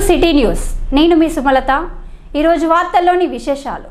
City news నేను మీ సుమలత ఈ రోజు వార్తల్లోని విశేషాలు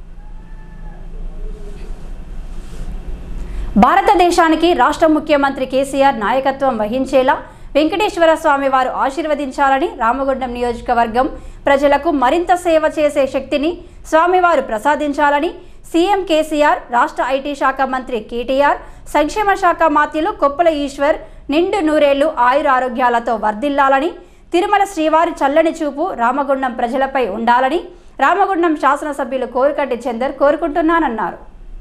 భారతదేశానికి రాష్ట్ర ముఖ్యమంత్రి కేసీఆర్ నాయకత్వం వహించేలా వెంకటేశ్వర స్వామి వారు ఆశీర్వదించాలని రామగుండం నియోజకవర్గం ప్రజలకు మరింత సేవ చేసే శక్తిని స్వామివారు ప్రసాదించాలని సీఎం కేసీఆర్ రాష్ట్ర ఐటీ శాఖ మంత్రి కేటీఆర్ సంక్షేమ శాఖ మాత్యులు కొప్పుల ఈశ్వర్ నిండు నూరేళ్లు ఆయుర ఆరోగ్యాలతో వర్ధిల్లాలని తిరుమల శ్రీవారి చల్లని చూపు రామగుండం ప్రజలపై ఉండాలని రామగుండం శాసనసభ్యులు కోరుకంటి చందర్ కోరుకుంటున్నానన్నారు.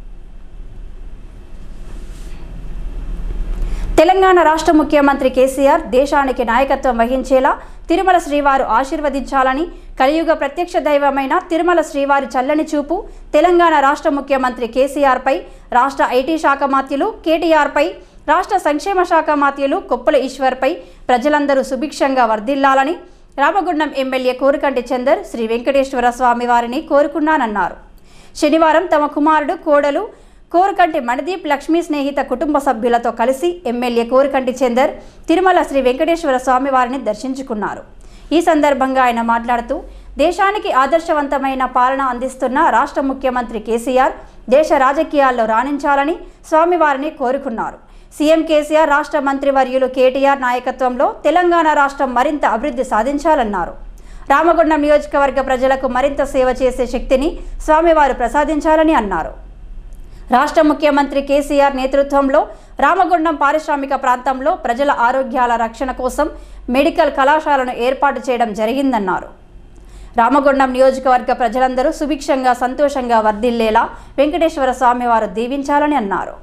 తెలంగాణ రాష్ట్ర ముఖ్యమంత్రి కేసీఆర్ దేశానికి నాయకత్వం వహించేలా తిరుమల శ్రీవారు ఆశీర్వదించాలని కలియుగ ప్రత్యక్ష దైవమైన తిరుమల శ్రీవారి చల్లని చూపు తెలంగాణ రాష్ట్ర ముఖ్యమంత్రి కేసీఆర్ పై రాష్ట్ర ఐటీ శాఖ మాత్యులు కేటీఆర్ పై రాష్ట్ర సంక్షేమ శాఖ మాత్యులు కొప్పుల ఈశ్వర్ పై ప్రజలందరూ సుభిక్షంగా వర్ధిల్లాలని రామగుండం ఎమ్మెల్యే కోరుకంటి చందర్ శ్రీ వెంకటేశ్వర స్వామి వారిని కోరుకున్నానన్నారు. శనివారం తమ కుమారుడు కోడలు కోరుకంటి మణిదీప్ లక్ష్మీ స్నేహిత కుటుంబ సభ్యులతో కలిసి ఎమ్మెల్యే కోరుకంటి చందర్ తిరుమల శ్రీ వెంకటేశ్వర స్వామి వారిని దర్శించుకున్నారు. ఈ సందర్భంగా ఆయన మాట్లాడుతూ దేశానికి ఆదర్శవంతమైన పాలన అందిస్తున్న రాష్ట్ర ముఖ్యమంత్రి కేసీఆర్ దేశ రాజకీయాల్లో రాణించాలని స్వామివారిని కోరుకున్నారు. సీఎం కేసీఆర్ రాష్ట్ర మంత్రివర్యులు కేటీఆర్ నాయకత్వంలో తెలంగాణ రాష్ట్రం మరింత అభివృద్ధి సాధించాలన్నారు. రామగుండం నియోజకవర్గ ప్రజలకు మరింత సేవ చేసే శక్తిని స్వామివారు ప్రసాదించాలని అన్నారు. రాష్ట్ర ముఖ్యమంత్రి కేసీఆర్ నేతృత్వంలో రామగుండం పారిశ్రామిక ప్రాంతంలో ప్రజల ఆరోగ్యాల రక్షణ కోసం మెడికల్ కళాశాలను ఏర్పాటు చేయడం జరిగిందన్నారు. రామగుండం నియోజకవర్గ ప్రజలందరూ సుభిక్షంగా సంతోషంగా వర్ధిల్లేలా వెంకటేశ్వర స్వామి వారు దీవించాలని అన్నారు.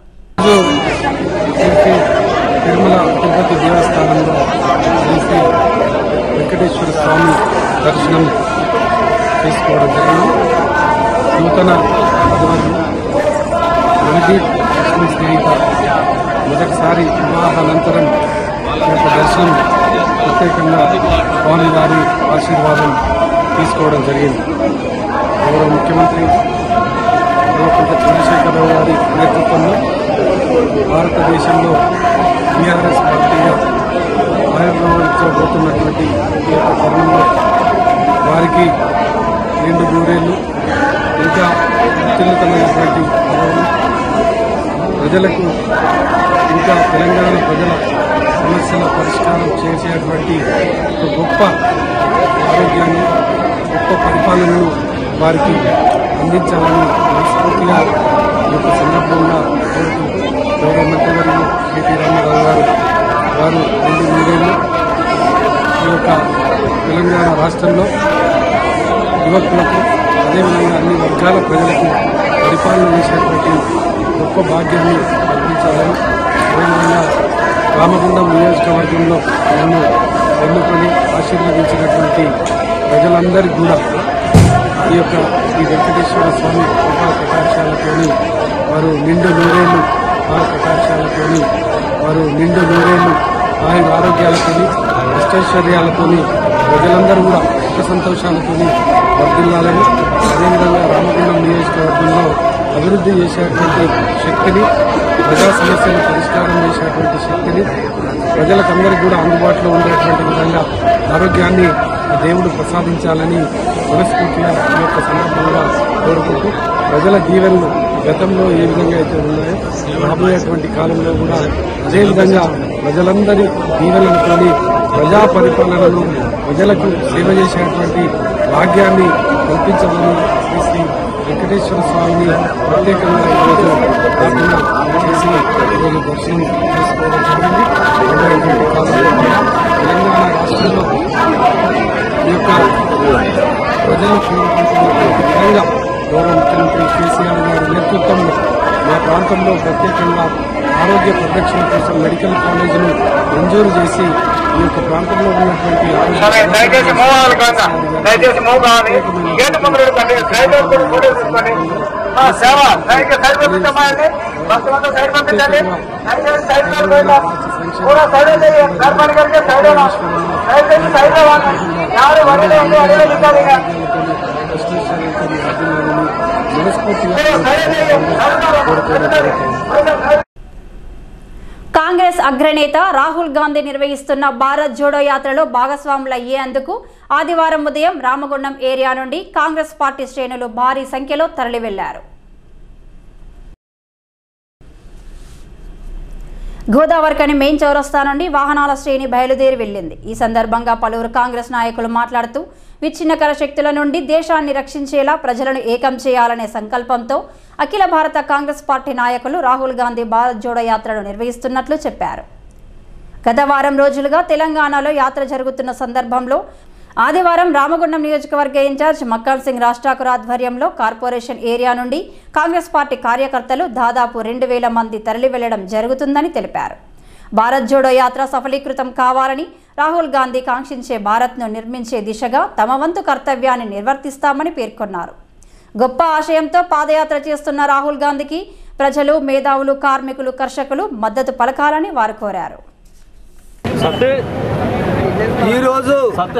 తిరుమల తిరుపతి దేవస్థానంలో వెంకటేశ్వర స్వామి దర్శనం చేసుకోవడం జరిగింది. నూతన మణిదీప్ లక్ష్మీ స్నేహిత మొదటిసారి వివాహానంతరం దర్శనం ప్రత్యేకంగా స్వామివారి ఆశీర్వాదం తీసుకోవడం జరిగింది. గౌరవ ముఖ్యమంత్రి చంద్రశేఖరరావు గారి నేతృత్వంలో భారతదేశంలో టీఆర్ఎస్ పార్టీగా ఆవిర్భవించబోతున్నటువంటి ఈ యొక్క తరుణంలో వారికి నిండు నూరేళ్లు ఇంకా అత్యున్నతమైనటువంటి పదవులు ప్రజలకు ఇంకా తెలంగాణ ప్రజల సమస్యల పరిష్కారం చేసేటువంటి ఒక గొప్ప ఆరోగ్యాన్ని గొప్ప పరిపాలనను వారికి అందించాలని మనస్ఫూర్తిగా ఈ యొక్క సందర్భంగా గౌరవ మంత్రివర్యులు కేటీ రామారావు గారు వారు నిండు నూరేళ్లు ఈ యొక్క తెలంగాణ రాష్ట్రంలో యువకులకు అదేవిధంగా అన్ని వర్గాల ప్రజలకు పరిపాలన చేసేటువంటి గొప్ప భాగ్యాన్ని కల్పించాలని అదేవిధంగా రామగుండం నియోజకవర్గంలో నన్ను ఎన్నుకొని ఆశీర్వదించినటువంటి ప్రజలందరికీ కూడా ఈ వెంకటేశ్వర స్వామి కృపా కటాక్షాలతోని వారు నిండు నూరేళ్లు కటాక్షాలతోని వారు నిండు నూరేళ్లు ఆయన ఆరోగ్యాలతోని అష్టైశ్వర్యాలతోని ప్రజలందరూ కూడా సుఖ సంతోషాలతోని వర్ధిల్లాలని అదేవిధంగా రామగుండం నియోజకవర్గంలో అభివృద్ధి చేసేటువంటి శక్తిని ప్రజా సమస్యలు పరిష్కారం చేసేటువంటి శక్తిని ప్రజలకందరికీ కూడా అందుబాటులో ఉండేటువంటి విధంగా ఆరోగ్యాన్ని దేవుడు ప్రసాదించాలని మనస్ఫూర్తిగా ఈ యొక్క సందర్భంగా కోరుకుంటూ ప్రజల దీవెనలు గతంలో ఏ విధంగా అయితే ఉన్నాయో రాబోయేటువంటి కాలంలో కూడా అదేవిధంగా ప్రజలందరి దీవెనలతోని ప్రజా పరిపాలనను ప్రజలకు సేవ చేసేటువంటి భాగ్యాన్ని కల్పించాలని శ్రీ వెంకటేశ్వర స్వామిని ప్రత్యేకంగా ఈరోజు ప్రార్థన చేసి ఈరోజు దర్శనం చేసుకోవడం జరిగింది. రాబోయేటువంటి కాలంలో తెలంగాణ రాష్ట్రంలో ఈ యొక్క ప్రజలు కోరుకుంటున్నటువంటి విధంగా గౌరవ ముఖ్యమంత్రి కేసీఆర్ గారి నేతృత్వంలో మా ప్రాంతంలో ప్రత్యేకంగా ఆరోగ్య పరిరక్షణ కోసం మెడికల్ కాలేజీను మంజూరు చేసి ఈ యొక్క ప్రాంతంలో ఉన్నటువంటి కాంగ్రెస్ అగ్రనేత రాహుల్ గాంధీ నిర్వహిస్తున్న భారత్ జోడో యాత్రలో భాగస్వాములయ్యేందుకు ఆదివారం ఉదయం రామగుండం ఏరియా నుండి కాంగ్రెస్ పార్టీ శ్రేణులు భారీ సంఖ్యలో తరలివెళ్లారు. గోదావరికని మెయిన్ చౌరస్తా నుండి వాహనాల శ్రేణి బయలుదేరి వెళ్లింది. ఈ సందర్భంగా పలువురు కాంగ్రెస్ నాయకులు మాట్లాడుతూ విచ్ఛిన్నకర శక్తుల నుండి దేశాన్ని రక్షించేలా ప్రజలను ఏకం చేయాలనే సంకల్పంతో అఖిల భారత కాంగ్రెస్ పార్టీ నాయకులు రాహుల్ గాంధీ భారత్ జోడో యాత్రను నిర్వహిస్తున్నట్లు చెప్పారు. గత వారం రోజులుగా తెలంగాణలో యాత్ర జరుగుతున్న సందర్భంలో ఆదివారం రామగుండం నియోజకవర్గ ఇన్ఛార్జ్ మక్కన్ సింగ్ రాజ్ ఠాకూర్ ఆధ్వర్యంలో కార్పొరేషన్ ఏరియా నుండి కాంగ్రెస్ పార్టీ కార్యకర్తలు దాదాపు 2000 మంది తరలి వెళ్లడం జరుగుతుందని తెలిపారు. భారత్ జోడో యాత్ర సఫలీకృతం కావాలని రాహుల్ గాంధీ కాంక్షించే భారత్ను నిర్మించే దిశగా తమ వంతు కర్తవ్యాన్ని నిర్వర్తిస్తామని పేర్కొన్నారు. గొప్ప ఆశయంతో పాదయాత్ర చేస్తున్న రాహుల్ గాంధీకి ప్రజలు, మేధావులు, కార్మికులు, కర్షకులు మద్దతు పలకాలని వారు కోరారు. ఈరోజు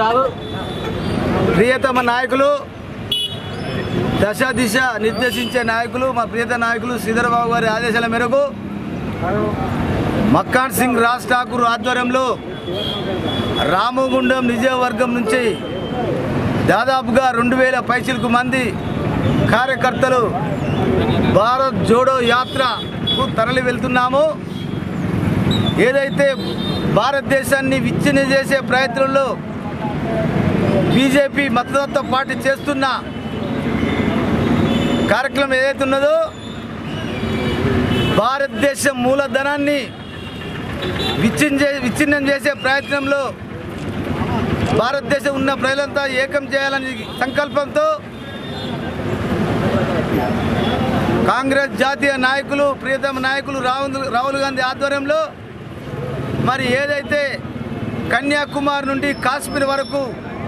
ప్రియతమ నాయకులు, దశ దిశ నిర్దేశించే నాయకులు, మా ప్రియత నాయకులు శ్రీధరబాబు గారి ఆదేశాల మేరకు మక్కన్ సింగ్ రాజ్ ఠాకూర్ ఆధ్వర్యంలో రామగుండం నియోజకవర్గం నుంచి దాదాపుగా 2000 పైచిలకు మంది కార్యకర్తలు భారత్ జోడో యాత్రకు తరలి వెళ్తున్నాము. ఏదైతే భారతదేశాన్ని విచ్ఛిన్నం చేసే ప్రయత్నంలో బీజేపీ మద్దతు పార్టీ చేస్తున్న కార్యక్రమం ఏదైతే ఉన్నదో భారతదేశం మూలధనాన్ని విచ్ఛిన్నం చేసే ప్రయత్నంలో భారతదేశం ఉన్న ప్రజలంతా ఏకం చేయాలని సంకల్పంతో కాంగ్రెస్ జాతీయ నాయకులు, ప్రియతమ నాయకులు రాహుల్ గాంధీ ఆధ్వర్యంలో మరి ఏదైతే కన్యాకుమారి నుండి కాశ్మీర్ వరకు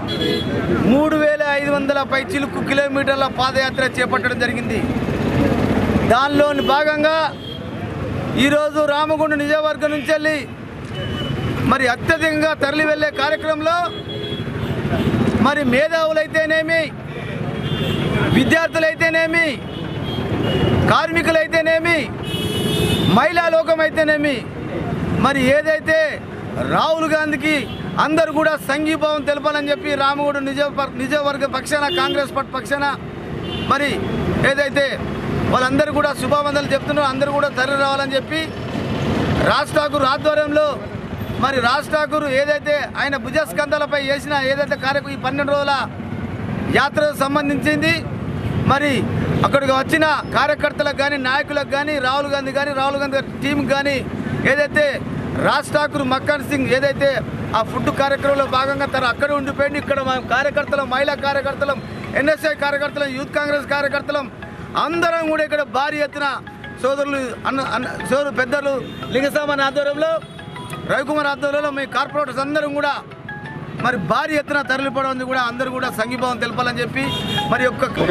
3500 పైచిలుకు కిలోమీటర్ల పాదయాత్ర చేపట్టడం జరిగింది. దానిలోని భాగంగా ఈరోజు రామగుండం నియోజకవర్గం నుంచి వెళ్ళి మరి అత్యధికంగా తరలి వెళ్ళే కార్యక్రమంలో మరి మేధావులైతేనేమి, విద్యార్థులైతేనేమి, కార్మికులైతేనేమి, మహిళా లోకమైతేనేమి మరి ఏదైతే రాహుల్ గాంధీకి అందరూ కూడా సంఘీభావం తెలపాలని చెప్పి రామగుండం నియోజకవర్గ పక్షాన, కాంగ్రెస్ పార్టీ పక్షాన మరి ఏదైతే వాళ్ళందరూ కూడా శుభావందనలు చెప్తున్నారు, అందరూ కూడా తరలి రావాలని చెప్పి రాజ్ ఠాకూర్ ఆధ్వర్యంలో మరి రాజ్ ఠాకూర్ ఏదైతే ఆయన భుజస్కంధాలపై చేసిన ఏదైతే కార్యక్రమం ఈ 12 రోజుల యాత్రకు సంబంధించింది మరి అక్కడికి వచ్చిన కార్యకర్తలకు కానీ, నాయకులకు కానీ, రాహుల్ గాంధీ టీంకి కానీ ఏదైతే రాజ్ ఠాకూర్, మక్కన్ సింగ్ ఏదైతే ఆ ఫుడ్ కార్యక్రమంలో భాగంగా అక్కడే ఉండిపోయింది. ఇక్కడ కార్యకర్తలం, మహిళా కార్యకర్తలం, ఎన్ఎస్ఐ కార్యకర్తలం, యూత్ కాంగ్రెస్ కార్యకర్తలం అందరం కూడా ఇక్కడ భారీ ఎత్తున సోదరులు పెద్దలు లింగస్వామి ఆధ్వర్యంలో, రవికుమార్ ఆధ్వర్యంలో మీ కార్పొరేటర్స్ అందరం కూడా మరి భారీ ఎత్తున తరలిపోవడం కూడా అందరూ కూడా సంఘీభావం తెలపాలని చెప్పి మరి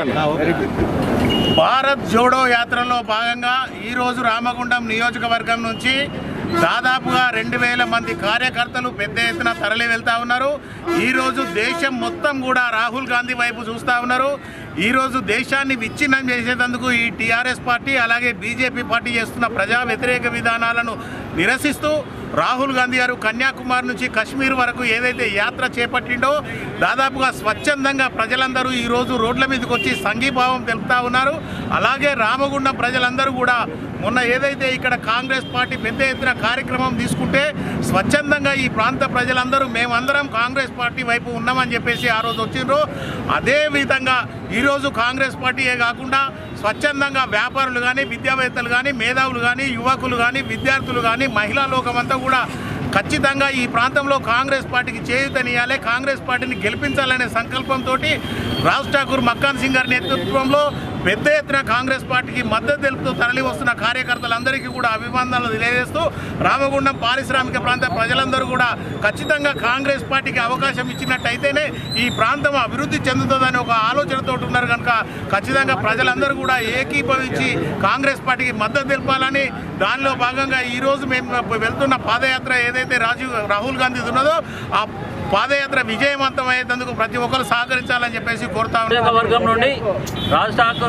భారత్ జోడో యాత్రలో భాగంగా ఈరోజు రామగుండం నియోజకవర్గం నుంచి దాదాపుగా 2000 మంది కార్యకర్తలు పెద్ద ఎత్తున తరలి వెళ్తూ ఉన్నారు. ఈరోజు దేశం మొత్తం కూడా రాహుల్ గాంధీ వైపు చూస్తూ ఉన్నారు. ఈరోజు దేశాన్ని విచ్ఛిన్నం చేసేందుకు ఈ టీఆర్ఎస్ పార్టీ అలాగే బీజేపీ పార్టీ చేస్తున్న ప్రజా వ్యతిరేక విధానాలను నిరసిస్తూ రాహుల్ గాంధీ గారు కన్యాకుమారి నుంచి కశ్మీర్ వరకు ఏదైతే యాత్ర చేపట్టిండో దాదాపుగా స్వచ్ఛందంగా ప్రజలందరూ ఈరోజు రోడ్ల మీదకి వచ్చి సంఘీభావం తెలుపుతూ ఉన్నారు. అలాగే రామగుండం ప్రజలందరూ కూడా మొన్న ఏదైతే ఇక్కడ కాంగ్రెస్ పార్టీ పెద్ద ఎత్తున కార్యక్రమం తీసుకుంటే స్వచ్ఛందంగా ఈ ప్రాంత ప్రజలందరూ మేమందరం కాంగ్రెస్ పార్టీ వైపు ఉన్నామని చెప్పేసి ఆ రోజు వచ్చిండ్రు. అదేవిధంగా ఈరోజు కాంగ్రెస్ పార్టీయే కాకుండా స్వచ్ఛందంగా వ్యాపారులు కానీ, విద్యావేత్తలు కానీ, మేధావులు కానీ, యువకులు కానీ, విద్యార్థులు కానీ, మహిళా లోకమంతా కూడా ఖచ్చితంగా ఈ ప్రాంతంలో కాంగ్రెస్ పార్టీకి చేయూతనియాలి, కాంగ్రెస్ పార్టీని గెలిపించాలనే సంకల్పంతో రాజ్ ఠాకూర్, మక్కన్ సింగ్ గారి నేతృత్వంలో పెద్ద ఎత్తున కాంగ్రెస్ పార్టీకి మద్దతు తెలుపుతూ తరలి వస్తున్న కార్యకర్తలందరికీ కూడా అభివందనలు తెలియజేస్తూ రామగుండం పారిశ్రామిక ప్రాంత ప్రజలందరూ కూడా ఖచ్చితంగా కాంగ్రెస్ పార్టీకి అవకాశం ఇచ్చినట్టయితేనే ఈ ప్రాంతం అభివృద్ధి చెందుతుందని ఒక ఆలోచనతో ఉన్నారు కనుక ఖచ్చితంగా ప్రజలందరూ కూడా ఏకీభవించి కాంగ్రెస్ పార్టీకి మద్దతు తెలపాలని దానిలో భాగంగా ఈరోజు మేము వెళ్తున్న పాదయాత్ర ఏదైతే రాహుల్ గాంధీ ఉన్నదో ఆ పాదయాత్ర విజయవంతమయ్యేందుకు ప్రతి ఒక్కరు సహకరించాలని చెప్పేసి కోరుతా ఉన్నాం. వర్గం నుండి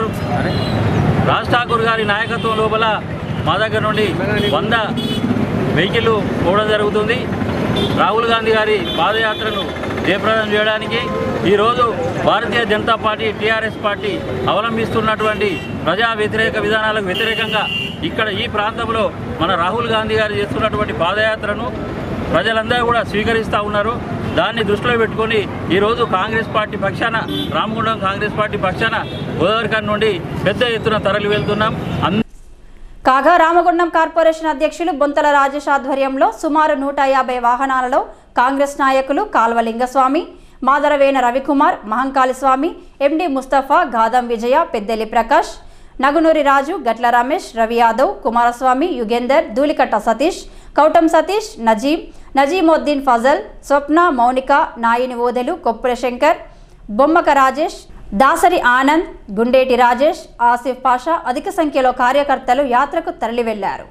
రాజ్ ఠాకూర్ గారి నాయకత్వం లోపల మా దగ్గర నుండి 100 వెహికల్ పోవడం జరుగుతుంది. రాహుల్ గాంధీ గారి పాదయాత్రను జయప్రదం చేయడానికి ఈరోజు Bharatiya Janata party TRS party అవలంబిస్తున్నటువంటి ప్రజా వ్యతిరేక విధానాలకు వ్యతిరేకంగా ఇక్కడ ఈ ప్రాంతంలో మన రాహుల్ గాంధీ గారు చేస్తున్నటువంటి పాదయాత్రను ప్రజలందరూ కూడా స్వీకరిస్తూ ఉన్నారు. దాన్ని దృష్టిలో పెట్టుకొని ఈరోజు కాంగ్రెస్ పార్టీ పక్షాన రామగుండం కాంగ్రెస్ పార్టీ పక్షాన గోదావరిఖని నుండి పెద్ద ఎత్తున తరలి వెళ్తున్నాం. కాగా రామగుండం కార్పొరేషన్ అధ్యక్షులు బొంతల రాజేష్ ఆధ్వర్యంలో సుమారు 150 వాహనాలలో కాంగ్రెస్ నాయకులు కాల్వలింగస్వామి, మాదరవేణ రవికుమార్, మహంకాళి స్వామి, ఎండి ముస్తఫా, గాదం విజయ, పెద్దెలి ప్రకాష్, నగునూరి రాజు, గట్ల రమేష్, రవి యాదవ్, కుమారస్వామి, యుగేందర్, ధూళికట్ట సతీష్, కౌటం సతీష్, నజీమోద్దీన్ ఫజల్, స్వప్న, మౌనిక, నాయిని ఓదెలు, కొప్పుల శంకర్, బొమ్మక రాజేష్, దాసరి ఆనంద్, గుండేటి రాజేష్, ఆసిఫ్ పాషా అధిక సంఖ్యలో కార్యకర్తలు యాత్రకు తరలి వెళ్లారు.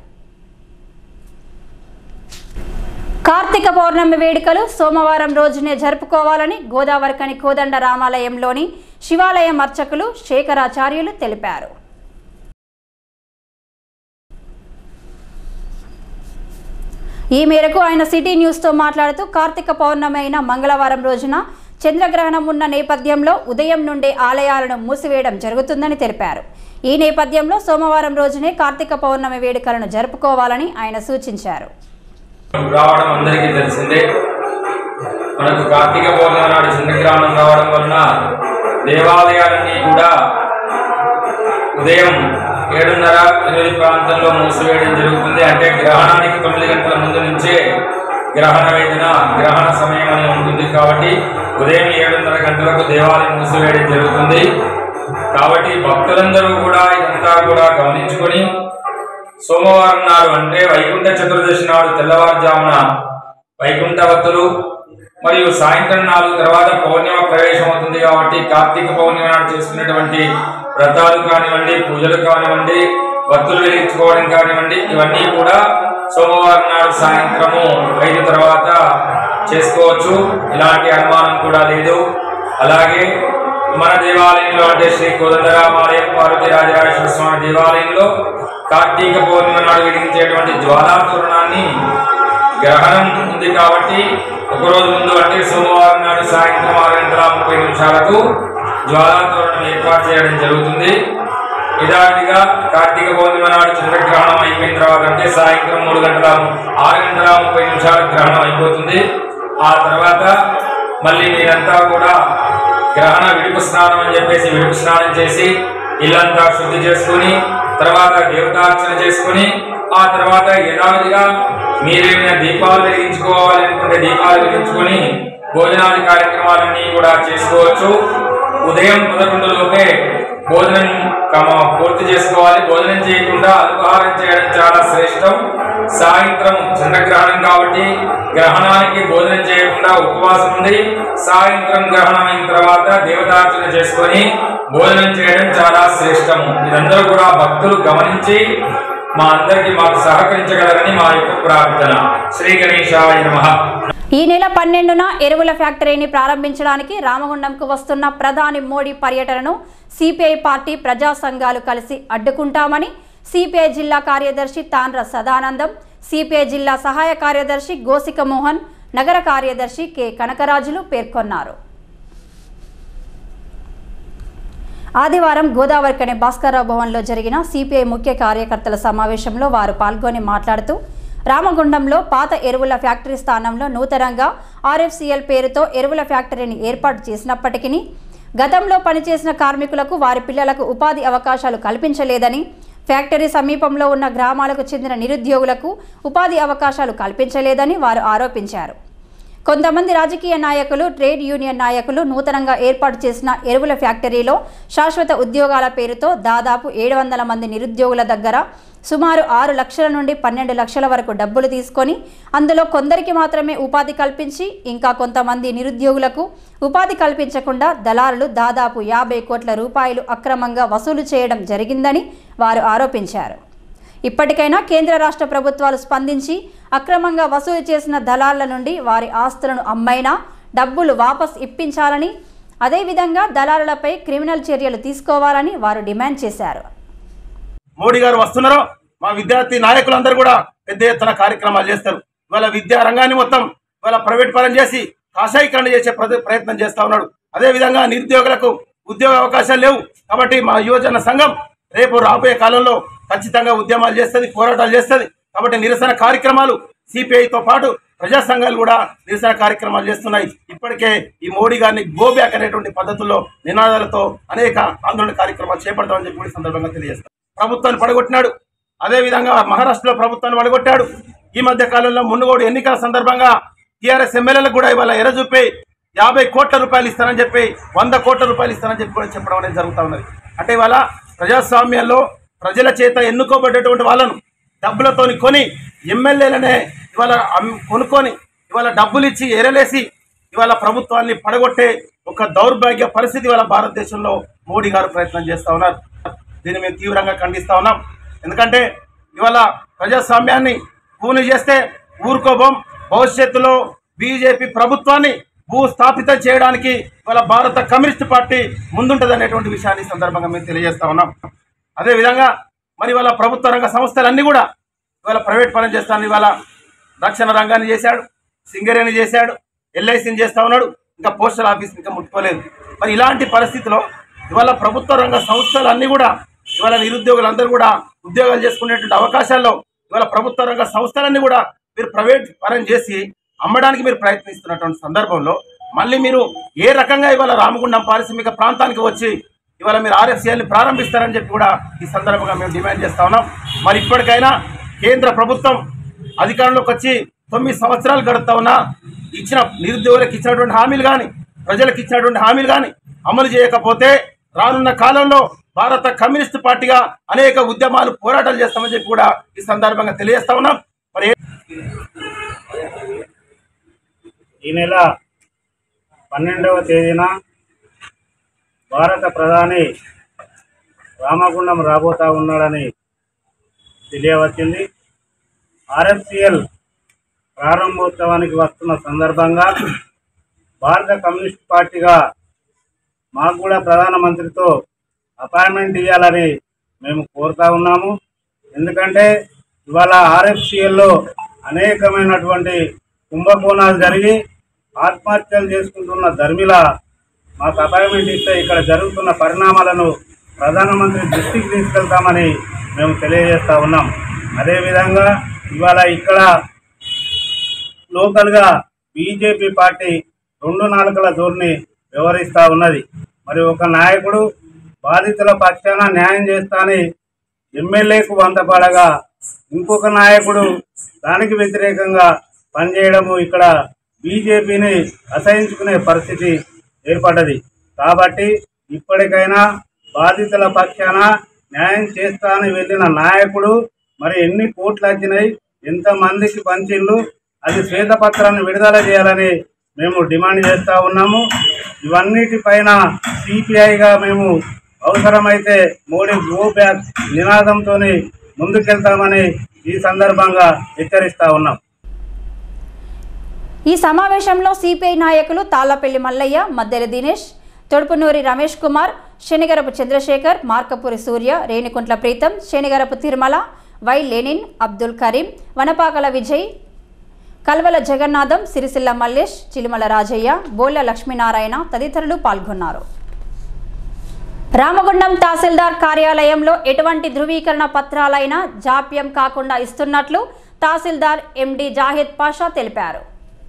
కార్తీక పౌర్ణమి వేడుకలు సోమవారం రోజునే జరుపుకోవాలని గోదావరిఖని కోదండ రామాలయంలోని శివాలయం అర్చకులు శేఖరాచార్యులు తెలిపారు. ఈ మేరకు ఆయన సిటీ న్యూస్తో మాట్లాడుతూ కార్తీక పౌర్ణమి అయిన మంగళవారం రోజున చంద్రగ్రహణం ఉన్న నేపథ్యంలో ఉదయం నుండే ఆలయాలను మూసివేయడం జరుగుతుందని తెలిపారు. ఈ నేపథ్యంలో సోమవారం రోజునే కార్తీక పౌర్ణమి వేడుకలను జరుపుకోవాలని ఆయన సూచించారు. రావడం అందరికీ తెలిసిందే. మనకు కార్తీక పౌర్ణమి నాడు చంద్రగ్రహణం రావడం వలన దేవాలయాలన్నీ కూడా ఉదయం 7:30-8 ప్రాంతంలో మూసివేయడం జరుగుతుంది. అంటే గ్రహణానికి 9 గంటల ముందు నుంచే గ్రహణ వేదన గ్రహణ సమయం అని ఉంటుంది. కాబట్టి ఉదయం 7:30 గంటలకు దేవాలయం మూసివేయడం జరుగుతుంది. కాబట్టి భక్తులందరూ కూడా ఇదంతా కూడా గమనించుకొని సోమవారం నాడు అంటే వైకుంఠ చతుర్దశి నాడు తెల్లవారుజామున వైకుంఠవత్తులు మరియు సాయంత్రం 4 తర్వాత పౌర్ణిమ ప్రవేశం అవుతుంది. కాబట్టి కార్తీక పౌర్ణిమ నాడు చేసుకునేటువంటి వ్రతాలు కానివ్వండి, పూజలు కానివ్వండి, భక్తులు వెలిగించుకోవడం కానివ్వండి, ఇవన్నీ కూడా సోమవారం నాడు సాయంత్రము 5 తర్వాత చేసుకోవచ్చు. ఇలాంటి అనుమానం కూడా లేదు. అలాగే మన దేవాలయంలో అంటే శ్రీ కోదండరామాలయం పార్వతీ రాజరాజేశ్వర స్వామి దేవాలయంలో కార్తీక పౌర్ణిమ నాడు వెలిగించేటువంటి జ్వాలాతోరణాన్ని గ్రహణం ఉంది కాబట్టి ఒకరోజు ముందు అంటే సోమవారం నాడు సాయంత్రం 6:30 జ్వాలాతోరణం ఏర్పాటు చేయడం జరుగుతుంది. యథావిధిగా కార్తీక పౌర్ణిమ నాడు చంద్రగ్రహణం అయిపోయిన తర్వాత అంటే సాయంత్రం 6:30 గ్రహణం అయిపోతుంది. ఆ తర్వాత మళ్ళీ మీరంతా కూడా గ్రహణ విడుపు స్నానం అని చెప్పేసి విడుపు స్నానం చేసి ఇల్లంతా శుద్ధి చేసుకుని తర్వాత దేవతార్చన చేసుకుని ఆ తర్వాత యథావిధిగా మీరేమైనా దీపాలు వెలిగించుకోవాలి అనుకుంటే దీపాలు వెలిగించుకొని భోజనాది కార్యక్రమాలన్నీ కూడా చేసుకోవచ్చు. ఉదయం 11 లోపే భోజనం పూర్తి చేసుకోవాలి. భోజనం చేయకుండా అల్పాహారం చేయడం చాలా శ్రేష్టం. సాయంత్రం చంద్రగ్రహణం కాబట్టి గ్రహణానికి భోజనం చేయకుండా ఉపవాసం ఉంది. సాయంత్రం గ్రహణం అయిన తర్వాత దేవతార్చన చేసుకొని భోజనం చేయడం చాలా శ్రేష్టము. ఇదందరూ కూడా భక్తులు గమనించి మా అందరికి మాకు సహకరించగలరని మా యొక్క ప్రార్థన. శ్రీ గణేశాయ నమః. ఈ నెల 12న ఎరువుల ఫ్యాక్టరీని ప్రారంభించడానికి రామగుండంకు వస్తున్న ప్రధాని మోడీ పర్యటనను సిపిఐ పార్టీ ప్రజా సంఘాలు కలిసి అడ్డుకుంటామని సిపిఐ జిల్లా కార్యదర్శి తాండ్ర సదానందం, సిపిఐ జిల్లా సహాయ కార్యదర్శి గోసిక మోహన్, నగర కార్యదర్శి కె కనకరాజులు పేర్కొన్నారు. ఆదివారం గోదావరిఖని భాస్కర్రావు భవన్లో జరిగిన సిపిఐ ముఖ్య కార్యకర్తల సమావేశంలో వారు పాల్గొని మాట్లాడుతూ రామగుండంలో పాత ఎరువుల ఫ్యాక్టరీ స్థానంలో నూతనంగా ఆర్ఎఫ్సిఎల్ పేరుతో ఎరువుల ఫ్యాక్టరీని ఏర్పాటు చేసినప్పటికీ గతంలో పనిచేసిన కార్మికులకు వారి పిల్లలకు ఉపాధి అవకాశాలు కల్పించలేదని, ఫ్యాక్టరీ సమీపంలో ఉన్న గ్రామాలకు చెందిన నిరుద్యోగులకు ఉపాధి అవకాశాలు కల్పించలేదని వారు ఆరోపించారు. కొంతమంది రాజకీయ నాయకులు, ట్రేడ్ యూనియన్ నాయకులు నూతనంగా ఏర్పాటు చేసిన ఎరువుల ఫ్యాక్టరీలో శాశ్వత ఉద్యోగాల పేరుతో దాదాపు 700 మంది నిరుద్యోగుల దగ్గర సుమారు 6 లక్షల నుండి 12 లక్షల వరకు డబ్బులు తీసుకొని అందులో కొందరికి మాత్రమే ఉపాధి కల్పించి ఇంకా కొంతమంది నిరుద్యోగులకు ఉపాధి కల్పించకుండా దళారులు దాదాపు 50 కోట్ల రూపాయలు అక్రమంగా వసూలు చేయడం జరిగిందని వారు ఆరోపించారు. ఇప్పటికైనా కేంద్ర రాష్ట్ర ప్రభుత్వాలు స్పందించి అక్రమంగా వసూలు చేసిన దళారుల నుండి వారి ఆస్తులను అమ్మైనా డబ్బులు వాపస్ ఇప్పించాలని, అదేవిధంగా దళారులపై క్రిమినల్ చర్యలు తీసుకోవాలని వారు డిమాండ్ చేశారు. మోడీ గారు వస్తున్నారు. మా విద్యార్థి నాయకులందరూ కూడా పెద్ద ఎత్తున కార్యక్రమాలు చేస్తారు. ఇవాళ విద్యా రంగాన్ని మొత్తం ఇవాళ ప్రైవేట్ పరం చేసి కాషాయీకరణ చేసే ప్రయత్నం చేస్తా ఉన్నాడు. అదేవిధంగా నిరుద్యోగులకు ఉద్యోగ అవకాశాలు లేవు. కాబట్టి మా యువజన సంఘం రేపు రాబోయే కాలంలో ఖచ్చితంగా ఉద్యమాలు చేస్తుంది, పోరాటాలు చేస్తుంది. కాబట్టి నిరసన కార్యక్రమాలు సిపిఐతో పాటు ప్రజా సంఘాలు కూడా నిరసన కార్యక్రమాలు చేస్తున్నాయి. ఇప్పటికే ఈ మోడీ గారిని గో బ్యాక్ అనేటువంటి పద్ధతుల్లో నినాదాలతో అనేక ఆందోళన కార్యక్రమాలు చేపడతామని చెప్పి కూడా సందర్భంగా తెలియజేస్తాం. ప్రభుత్వాన్ని పడగొట్టినాడు. అదేవిధంగా మహారాష్ట్రలో ప్రభుత్వాన్ని పడగొట్టాడు. ఈ మధ్య కాలంలో మునుగోడు ఎన్నికల సందర్భంగా టీఆర్ఎస్ ఎమ్మెల్యేలకు కూడా ఇవాళ ఎర్రజూపి 50 కోట్ల రూపాయలు ఇస్తానని చెప్పి 100 కోట్ల రూపాయలు ఇస్తానని చెప్పి కూడా చెప్పడం అనేది జరుగుతూ ఉన్నది. అంటే ఇవాళ ప్రజాస్వామ్యంలో ప్రజల చేత ఎన్నుకోబడ్డటువంటి వాళ్ళను డబ్బులతోని కొని ఎమ్మెల్యేలనే ఇవాళ కొనుక్కొని ఇవాళ డబ్బులు ఇచ్చి ఎరలేసి ఇవాళ ప్రభుత్వాన్ని పడగొట్టే ఒక దౌర్భాగ్య పరిస్థితి ఇవాళ భారతదేశంలో మోడీ గారు ప్రయత్నం చేస్తూ ఉన్నారు. దీన్ని మేము తీవ్రంగా ఖండిస్తూ ఉన్నాం. ఎందుకంటే ఇవాళ ప్రజాస్వామ్యాన్ని కూని చేస్తే ఊరుకోబోం. భవిష్యత్తులో బీజేపీ ప్రభుత్వాన్ని భూస్థాపితం చేయడానికి ఇవాళ భారత కమ్యూనిస్ట్ పార్టీ ముందుంటుంది అనేటువంటి విషయాన్ని సందర్భంగా మేము తెలియజేస్తా ఉన్నాం. అదేవిధంగా మరి ఇవాళ ప్రభుత్వ రంగ సంస్థలన్నీ కూడా ఇవాళ ప్రైవేట్ పరం చేస్తాను. ఇవాళ రక్షణ రంగాన్ని చేశాడు, సింగరేణి చేశాడు, ఎల్ఐసిని చేస్తా ఉన్నాడు, ఇంకా పోస్టల్ ఆఫీస్ ఇంకా ముట్టుకోలేదు. మరి ఇలాంటి పరిస్థితిలో ఇవాళ ప్రభుత్వ రంగ సంస్థలన్నీ కూడా ఇవాళ నిరుద్యోగులందరూ కూడా ఉద్యోగాలు చేసుకునేటువంటి అవకాశాల్లో ఇవాళ ప్రభుత్వ రంగ సంస్థలన్నీ కూడా మీరు ప్రైవేట్ పరం చేసి అమ్మడానికి మీరు ప్రయత్నిస్తున్నటువంటి సందర్భంలో మళ్ళీ మీరు ఏ రకంగా ఇవాళ రామగుండం పారిశ్రామిక ప్రాంతానికి వచ్చి ఇవాళ మీరు ఆర్ఎఫ్సిఎల్ని ప్రారంభిస్తారని చెప్పి కూడా ఈ సందర్భంగా మేము డిమాండ్ చేస్తా ఉన్నాం. మరి ఇప్పటికైనా కేంద్ర ప్రభుత్వం అధికారంలోకి వచ్చి 9 సంవత్సరాలు గడుపుతా ఉన్నా ఇచ్చిన నిరుద్యోగులకు ఇచ్చినటువంటి హామీలు కానీ ప్రజలకు ఇచ్చినటువంటి హామీలు కానీ అమలు చేయకపోతే రానున్న కాలంలో భారత కమ్యూనిస్ట్ పార్టీగా అనేక ఉద్యమాలు పోరాటాలు చేస్తామని చెప్పి కూడా ఈ సందర్భంగా తెలియజేస్తా ఉన్నాం. మరి ఈ నెల 12వ తేదీన భారత ప్రధాని రామగుండం రాబోతా ఉన్నాడని తెలియవచ్చింది. ఆర్ఎఫ్సిఎల్ ప్రారంభోత్సవానికి వస్తున్న సందర్భంగా భారత కమ్యూనిస్ట్ పార్టీగా మాకు కూడా ప్రధానమంత్రితో అపాయింట్మెంట్ ఇవ్వాలని మేము కోరుతా ఉన్నాము. ఎందుకంటే ఇవాళ ఆర్ఎఫ్సిఎల్లో అనేకమైనటువంటి కుంభకోణాలు జరిగి ఆత్మహత్యలు చేసుకుంటున్న ధర్మిల మాకు అపాయింట్మెంట్ ఇస్తే ఇక్కడ జరుగుతున్న పరిణామాలను ప్రధానమంత్రి దృష్టికి తీసుకెళ్తామని మేము తెలియజేస్తూ ఉన్నాం. అదేవిధంగా ఇవాళ ఇక్కడ లోకల్గా బీజేపీ పార్టీ 2 నాలుకల ధోరణి వ్యవహరిస్తూ ఉన్నది. మరి ఒక నాయకుడు బాధితుల పక్షాన న్యాయం చేస్తానని ఎమ్మెల్యేకు వంతపడగా ఇంకొక నాయకుడు దానికి వ్యతిరేకంగా పనిచేయడము ఇక్కడ బీజేపీని అసహించుకునే పరిస్థితి ఏర్పడ్డది. కాబట్టి ఇప్పటికైనా బాధితుల పక్షాన న్యాయం చేస్తానని వెళ్ళిన నాయకుడు మరి ఎన్ని కోట్లు వచ్చినాయి, ఎంతమందికి పంచిళ్ళు, అది శ్వేతపత్రాన్ని విడుదల చేయాలని మేము డిమాండ్ చేస్తూ ఉన్నాము. ఇవన్నిటిపైన సిపిఐగా మేము అవసరమైతే మోడీ గో బ్యాక్ నినాదంతో ముందుకెళ్తామని ఈ సందర్భంగా హెచ్చరిస్తూ ఉన్నాం. ఈ సమావేశంలో సిపిఐ నాయకులు తాళ్లపల్లి మల్లయ్య, మద్దెల దినేష్, తొడుపునూరి రమేష్ కుమార్, శనిగరపు చంద్రశేఖర్, మార్కపూరి సూర్య, రేణికుంట్ల ప్రీతం, శనిగరపు తిరుమల, వై లెనిన్, అబ్దుల్ కరీం, వనపాకల విజయ్, కల్వల జగన్నాథం, సిరిసిల్ల మల్లేష్, చిలుమల రాజయ్య, బోళ్ల లక్ష్మీనారాయణ తదితరులు పాల్గొన్నారు. రామగుండం తహసీల్దార్ కార్యాలయంలో ఎటువంటి ధృవీకరణ పత్రాలైనా జాప్యం కాకుండా ఇస్తున్నట్లు తహసీల్దార్ ఎండి జాహిద్ పాషా తెలిపారు.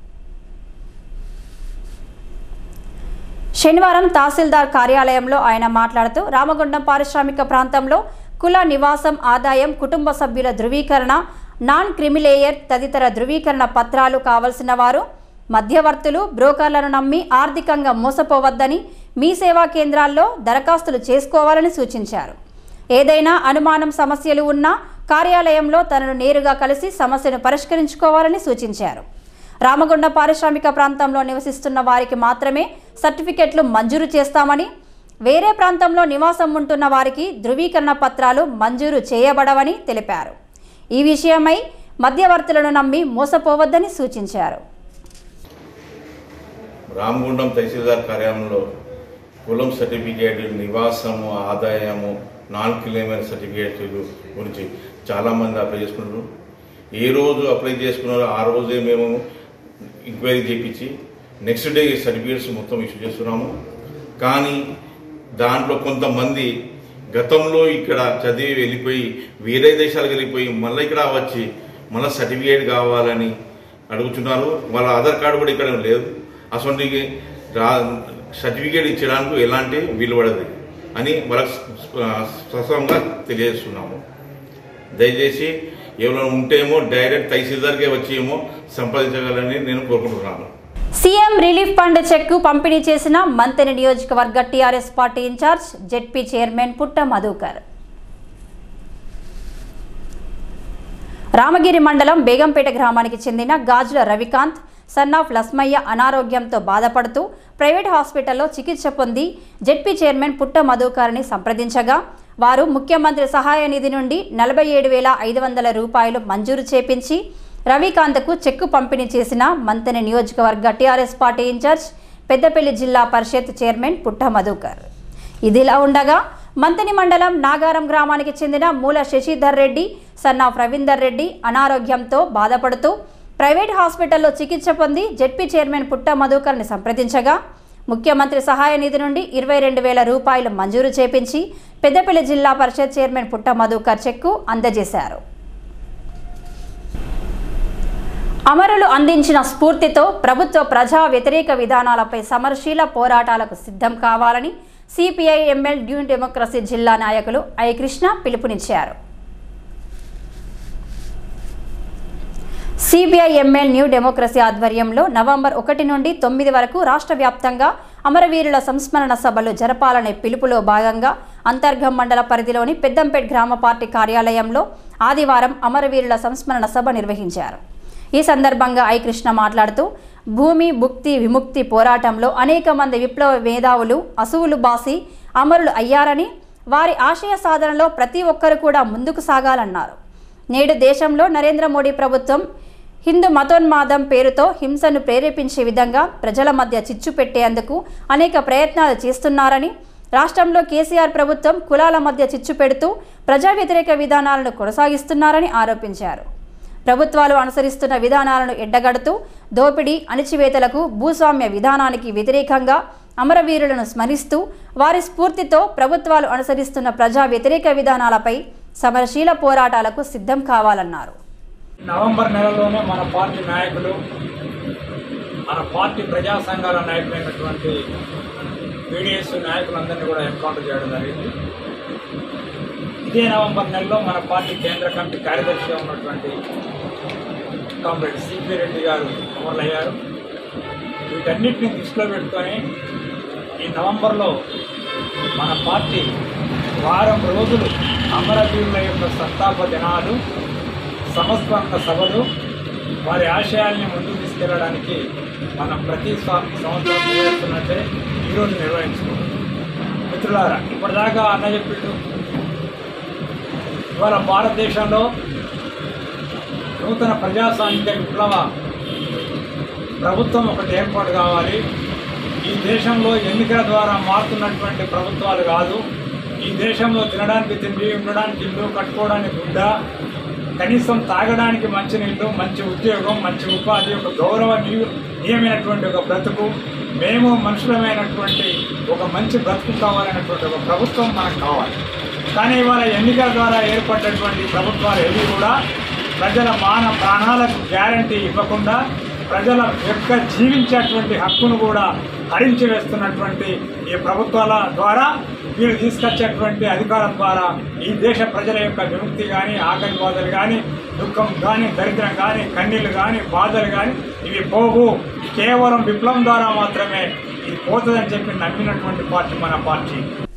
శనివారం తహసీల్దార్ కార్యాలయంలో ఆయన మాట్లాడుతూ రామగుండం పారిశ్రామిక ప్రాంతంలో కుల నివాసం, ఆదాయం, కుటుంబ సభ్యుల ధృవీకరణ, నాన్ క్రిమిలేయర్ తదితర ధృవీకరణ పత్రాలు కావలసిన వారు మధ్యవర్తులు, బ్రోకర్లను నమ్మి ఆర్థికంగా మోసపోవద్దని మీ సేవా కేంద్రాల్లో దరఖాస్తులు చేసుకోవాలని సూచించారు. ఏదైనా అనుమానం, సమస్యలు ఉన్నా కార్యాలయంలో తనను నేరుగా కలిసి సమస్యను పరిష్కరించుకోవాలని సూచించారు. రామగుండం పారిశ్రామిక ప్రాంతంలో నివసిస్తున్న వారికి మాత్రమే సర్టిఫికెట్లు మంజూరు చేస్తామని, వేరే ప్రాంతంలో నివాసం ఉంటున్న వారికి ధృవీకరణ పత్రాలు మంజూరు చేయబడవని తెలిపారు. ఈ విషయమై మధ్యవర్తులను నమ్మి మోసపోవద్దని సూచించారు. రామగుండం తహసీల్దార్ కార్యాలయంలో కులం సర్టిఫికేట్, నివాసము, ఆదాయము, నాన్ క్రిమిలేయర్ సర్టిఫికేట్లు గురించి చాలామంది అప్లై చేసుకుంటున్నారు. ఏ రోజు అప్లై చేసుకున్నారో ఆ రోజే మేము ఎంక్వైరీ చేయించి నెక్స్ట్ డే సర్టిఫికేట్స్ మొత్తం ఇష్యూ చేస్తున్నాము. కానీ దాంట్లో కొంతమంది గతంలో ఇక్కడ చదివి వెళ్ళిపోయి వేరే దేశాలకు వెళ్ళిపోయి మళ్ళీ ఇక్కడ వచ్చి మళ్ళీ సర్టిఫికేట్ కావాలని అడుగుతున్నారు. వాళ్ళ ఆధార్ కార్డు కూడా ఇక్కడ లేదు. అసలు సర్టిఫికేట్ ఇచ్చడానికి ఎలాంటి వీలు పడదు అని వాళ్ళకి స్పష్టంగా తెలియజేస్తున్నాము. దయచేసి ఎవరైనా ఉంటేమో డైరెక్ట్ తహసీల్దార్కే వచ్చి ఏమో సంపాదించగలని నేను కోరుకుంటున్నాను. సీఎం రిలీఫ్ ఫండ్ చెక్కు పంపిణీ చేసిన మంతెన నియోజకవర్గ TRS party in-charge ZP chairman Putta Madhukar. Ramagiri మండలం బేగంపేట గ్రామానికి చెందిన గాజుల రవికాంత్ సన్నాఫ్ లస్మయ్య అనారోగ్యంతో బాధపడుతూ ప్రైవేట్ హాస్పిటల్లో చికిత్స పొంది జెడ్పీ చైర్మన్ పుట్ట మధుకర్ని సంప్రదించగా వారు ముఖ్యమంత్రి సహాయ నిధి నుండి 47,500 రూపాయలు మంజూరు చేపించి రవికాంత్కు చెక్కు పంపిణీ చేసిన మంతెన నియోజకవర్గ టీఆర్ఎస్ పార్టీ ఇన్ఛార్జ్ పెద్దపల్లి జిల్లా పరిషత్ చైర్మన్ పుట్ట మధుకర్. ఇదిలా ఉండగా మంతెని మండలం నాగారం గ్రామానికి చెందిన మూల శశిధర్ రెడ్డి సన్నాఫ్ రవీందర్ రెడ్డి అనారోగ్యంతో బాధపడుతూ ప్రైవేట్ హాస్పిటల్లో చికిత్స పొంది జెడ్పీ చైర్మన్ పుట్ట మధుకర్ని సంప్రదించగా ముఖ్యమంత్రి సహాయ నిధి నుండి 22,000 రూపాయలు మంజూరు చేపించి పెద్దపల్లి జిల్లా పరిషత్ చైర్మన్ పుట్ట మధుకర్ చెక్కు అందజేశారు. అమరులు అందించిన స్ఫూర్తితో ప్రభుత్వ ప్రజా వ్యతిరేక విధానాలపై సమరశీల పోరాటాలకు సిద్ధం కావాలని సిపిఐ ఎంఎల్ న్యూ డెమోక్రసీ జిల్లా నాయకులు ఐ కృష్ణ పిలుపునిచ్చారు. సిపిఐ ఎంఎల్ న్యూ డెమోక్రసీ ఆధ్వర్యంలో నవంబర్ 1 నుండి 9 వరకు రాష్ట్ర వ్యాప్తంగా అమరవీరుల సంస్మరణ సభలు జరపాలనే పిలుపులో భాగంగా అంతర్గం మండల పరిధిలోని పెద్దంపేట్ గ్రామ పార్టీ కార్యాలయంలో ఆదివారం అమరవీరుల సంస్మరణ సభ నిర్వహించారు. ఈ సందర్భంగా ఐ కృష్ణ మాట్లాడుతూ భూమి భుక్తి విముక్తి పోరాటంలో అనేక మంది విప్లవ మేధావులు అసువులు బాసి అమరులు అయ్యారని వారి ఆశయ సాధనలో ప్రతి ఒక్కరు కూడా ముందుకు సాగాలన్నారు. నేడు దేశంలో నరేంద్ర మోడీ ప్రభుత్వం హిందూ మతోన్మాదం పేరుతో హింసను ప్రేరేపించే విధంగా ప్రజల మధ్య చిచ్చు పెట్టేందుకు అనేక ప్రయత్నాలు చేస్తున్నారని, రాష్ట్రంలో కేసీఆర్ ప్రభుత్వం కులాల మధ్య చిచ్చు పెడుతూ ప్రజా వ్యతిరేక విధానాలను కొనసాగిస్తున్నారని ఆరోపించారు. ప్రభుత్వాలు అనుసరిస్తున్న విధానాలను ఎడ్డగడుతూ దోపిడీ అణిచివేతలకు భూస్వామ్య విధానానికి వ్యతిరేకంగా అమరవీరులను స్మరిస్తూ వారి స్ఫూర్తితో ప్రభుత్వాలు అనుసరిస్తున్న ప్రజా వ్యతిరేక విధానాలపై సమరశీల పోరాటాలకు సిద్ధం కావాలన్నారు. నవంబర్ నెలలోనే మన పార్టీ నాయకులు, మన పార్టీ ప్రజా సంఘాల నాయకులైనటువంటి పీడీఎస్ నాయకులందరినీ కూడా ఎన్కౌంటర్ చేయడం జరిగింది. ఇదే నవంబర్ నెలలో మన పార్టీ కేంద్ర కమిటీ కార్యదర్శిగా ఉన్నటువంటి కామ్రేడ్ సిపి రెడ్డి గారు అమరులయ్యారు. వీటన్నిటిని దృష్టిలో పెట్టుకొని ఈ నవంబర్లో మన పార్టీ వారం రోజులు అమరవీరుల యొక్క సంతాప దినాలు, సంస్మరణ సభలు, వారి ఆశయాల్ని ముందుకు తీసుకెళ్లడానికి మనం ప్రతి సంవత్సరం నిర్వహిస్తున్నట్టే ఈరోజు నిర్వహించుకుంటాం. మిత్రులారా, ఇప్పటిదాకా అన్న చెప్పిండు, ఇవాళ భారతదేశంలో నూతన ప్రజాస్వామిక విప్లవ ప్రభుత్వం ఒకటి ఏర్పాటు కావాలి. ఈ దేశంలో ఎన్నికల ద్వారా మారుతున్నటువంటి ప్రభుత్వాలు కాదు. ఈ దేశంలో తినడానికి తిండి, ఉండడానికి ఇల్లు, కట్టుకోవడానికి గుడ్డ, కనీసం తాగడానికి మంచి నీళ్లు, మంచి ఉద్యోగం, మంచి ఉపాధి, ఒక గౌరవనీయమైనటువంటి ఒక బ్రతుకు, మేము మనుషులమైనటువంటి ఒక మంచి బ్రతుకు కావాలనేటువంటి ఒక ప్రభుత్వం మనకు కావాలి. కానీ ఇవాళ ఎన్నికల ద్వారా ఏర్పడినటువంటి ప్రభుత్వాలు ఏవి కూడా ప్రజల ప్రాణాలకు గ్యారంటీ ఇవ్వకుండా ప్రజల యొక్క జీవించేటువంటి హక్కును కూడా హరించి వేస్తున్నటువంటి ఈ ప్రభుత్వాల ద్వారా వీళ్ళు తీసుకొచ్చేటువంటి అధికారం ద్వారా ఈ దేశ ప్రజల యొక్క విముక్తి కానీ, ఆకలి బాధలు కానీ, దుఃఖం కానీ, దరిద్రం కానీ, కన్నీళ్లు కానీ, బాధలు కానీ ఇవి పోవు. కేవలం విప్లవం ద్వారా మాత్రమే ఇది పోతుందని చెప్పి నమ్మినటువంటి పార్టీ మన పార్టీ.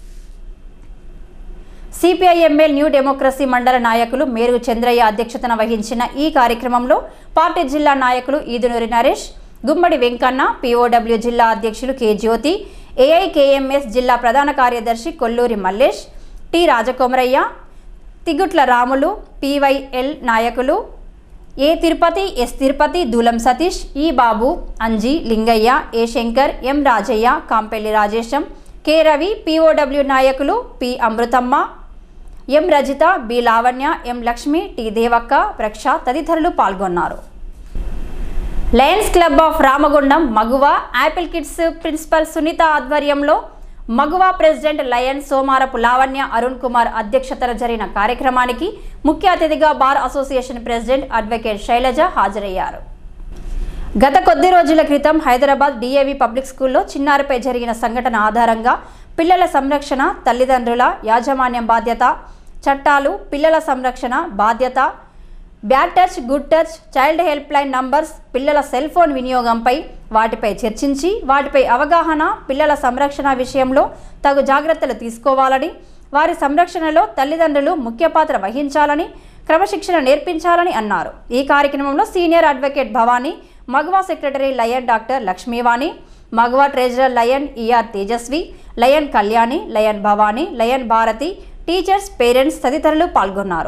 సిపిఐ ఎంఎల్ న్యూ డెమోక్రసీ మండల నాయకులు మేరుగు చంద్రయ్య అధ్యక్షతన వహించిన ఈ కార్యక్రమంలో పార్టీ జిల్లా నాయకులు ఈదునూరి నరేష్, గుమ్మడి వెంకన్న, పిఓడబ్ల్యూ జిల్లా అధ్యక్షులు కె జ్యోతి, ఏఐకేఎంఎస్ జిల్లా ప్రధాన కార్యదర్శి కొల్లూరి మల్లేష్, టి రాజకొమరయ్య, తిగుట్ల రాములు, పివైఎల్ నాయకులు A Tirupathi, S Tirupathi, Dulam Satish, E Babu, Anji, Lingaiah, A Shankar, M Rajaiah, Kampelli Rajesham, K Ravi, POW నాయకులు P Amruthamma, M Rajitha, B Lavanya, M Lakshmi, T Devakka, ప్రక్ష తదితరులు పాల్గొన్నారు. Lions Club of Ramagundam Maguva Apple Kids principal Sunitha ఆధ్వర్యంలో మగువ ప్రెసిడెంట్ లయన్ సోమారపు లావణ్య అరుణ్ కుమార్ అధ్యక్షతన జరిగిన కార్యక్రమానికి ముఖ్య అతిథిగా bar association president advocate Shailaja హాజరయ్యారు. గత కొద్ది రోజుల క్రితం హైదరాబాద్ డిఏవి పబ్లిక్ స్కూల్లో చిన్నారిపై జరిగిన సంఘటన ఆధారంగా పిల్లల సంరక్షణ, తల్లిదండ్రుల యాజమాన్యం బాధ్యత, చట్టాలు, పిల్లల సంరక్షణ బాధ్యత, bad touch, good touch, child helpline numbers, పిల్లల సెల్ ఫోన్ వినియోగంపై వాటిపై చర్చించి వాటిపై అవగాహన, పిల్లల సంరక్షణ విషయంలో తగు జాగ్రత్తలు తీసుకోవాలని, వారి సంరక్షణలో తల్లిదండ్రులు ముఖ్య పాత్ర వహించాలని, క్రమశిక్షణ నేర్పించాలని అన్నారు. ఈ కార్యక్రమంలో senior advocate Bhavani, Maguva secretary Lion doctor Lakshmivani, Maguva treasurer Lion ER Tejaswi, Lion Kalyani, Lion Bhavani, Lion Bharathi, teachers, parents తదితరులు పాల్గొన్నారు.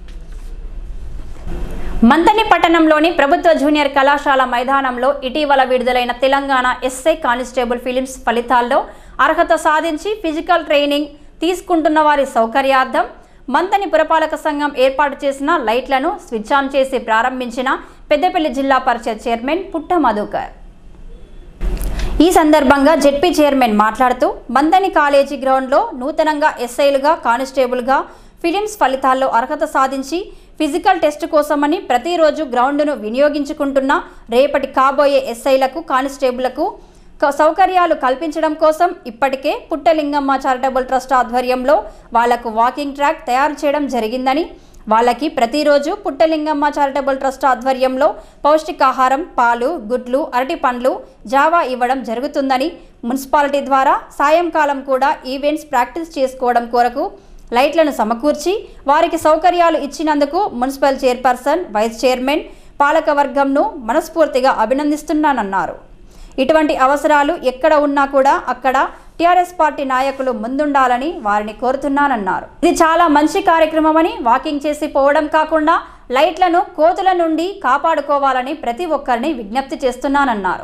మంతని పట్టణంలోని ప్రభుత్వ జూనియర్ కళాశాల మైదానంలో ఇటీవల విడుదలైన తెలంగాణ ఎస్ఐ కానిస్టేబుల్ ఫిలిమ్స్ ఫలితాల్లో అర్హత సాధించి ఫిజికల్ ట్రైనింగ్ తీసుకుంటున్న వారి సౌకర్యార్థం మంతని పురపాలక సంఘం ఏర్పాటు చేసిన లైట్లను స్విచ్ ఆన్ చేసి ప్రారంభించిన పెద్దపల్లి జిల్లా పరిషత్ చైర్మన్ పుట్ట మధుకర్. ఈ సందర్భంగా జెడ్పీ చైర్మన్ మాట్లాడుతూ మంతని కాలేజీ గ్రౌండ్లో నూతనంగా ఎస్ఐలుగా, కానిస్టేబుల్గా ఫిలిమ్స్ ఫలితాల్లో అర్హత సాధించి ఫిజికల్ టెస్ట్ కోసమని ప్రతిరోజు గ్రౌండ్ను వినియోగించుకుంటున్న రేపటి కాబోయే ఎస్ఐలకు, కానిస్టేబుళ్లకు సౌకర్యాలు కల్పించడం కోసం ఇప్పటికే పుట్టలింగమ్మ చారిటబుల్ ట్రస్ట్ ఆధ్వర్యంలో వాళ్లకు వాకింగ్ ట్రాక్ తయారు చేయడం జరిగిందని, వాళ్ళకి ప్రతిరోజు పుట్టలింగమ్మ చారిటబుల్ ట్రస్ట్ ఆధ్వర్యంలో పౌష్టికాహారం, పాలు, గుడ్లు, అరటి పండ్లు, జావా ఇవ్వడం జరుగుతుందని, మున్సిపాలిటీ ద్వారా సాయంకాలం కూడా ఈవెంట్స్ ప్రాక్టీస్ చేసుకోవడం కొరకు లైట్లను సమకూర్చి వారికి సౌకర్యాలు ఇచ్చినందుకు మున్సిపల్ చైర్పర్సన్, వైస్ చైర్మన్, పాలకవర్గంను మనస్ఫూర్తిగా అభినందిస్తున్నానన్నారు. ఇటువంటి అవసరాలు ఎక్కడ ఉన్నా కూడా అక్కడ టీఆర్ఎస్ పార్టీ నాయకులు ముందుండాలని వారిని కోరుతున్నానన్నారు. ఇది చాలా మంచి కార్యక్రమమని, వాకింగ్ చేసి పోవడం కాకుండా లైట్లను కోతుల నుండి కాపాడుకోవాలని ప్రతి ఒక్కరిని విజ్ఞప్తి చేస్తున్నానన్నారు.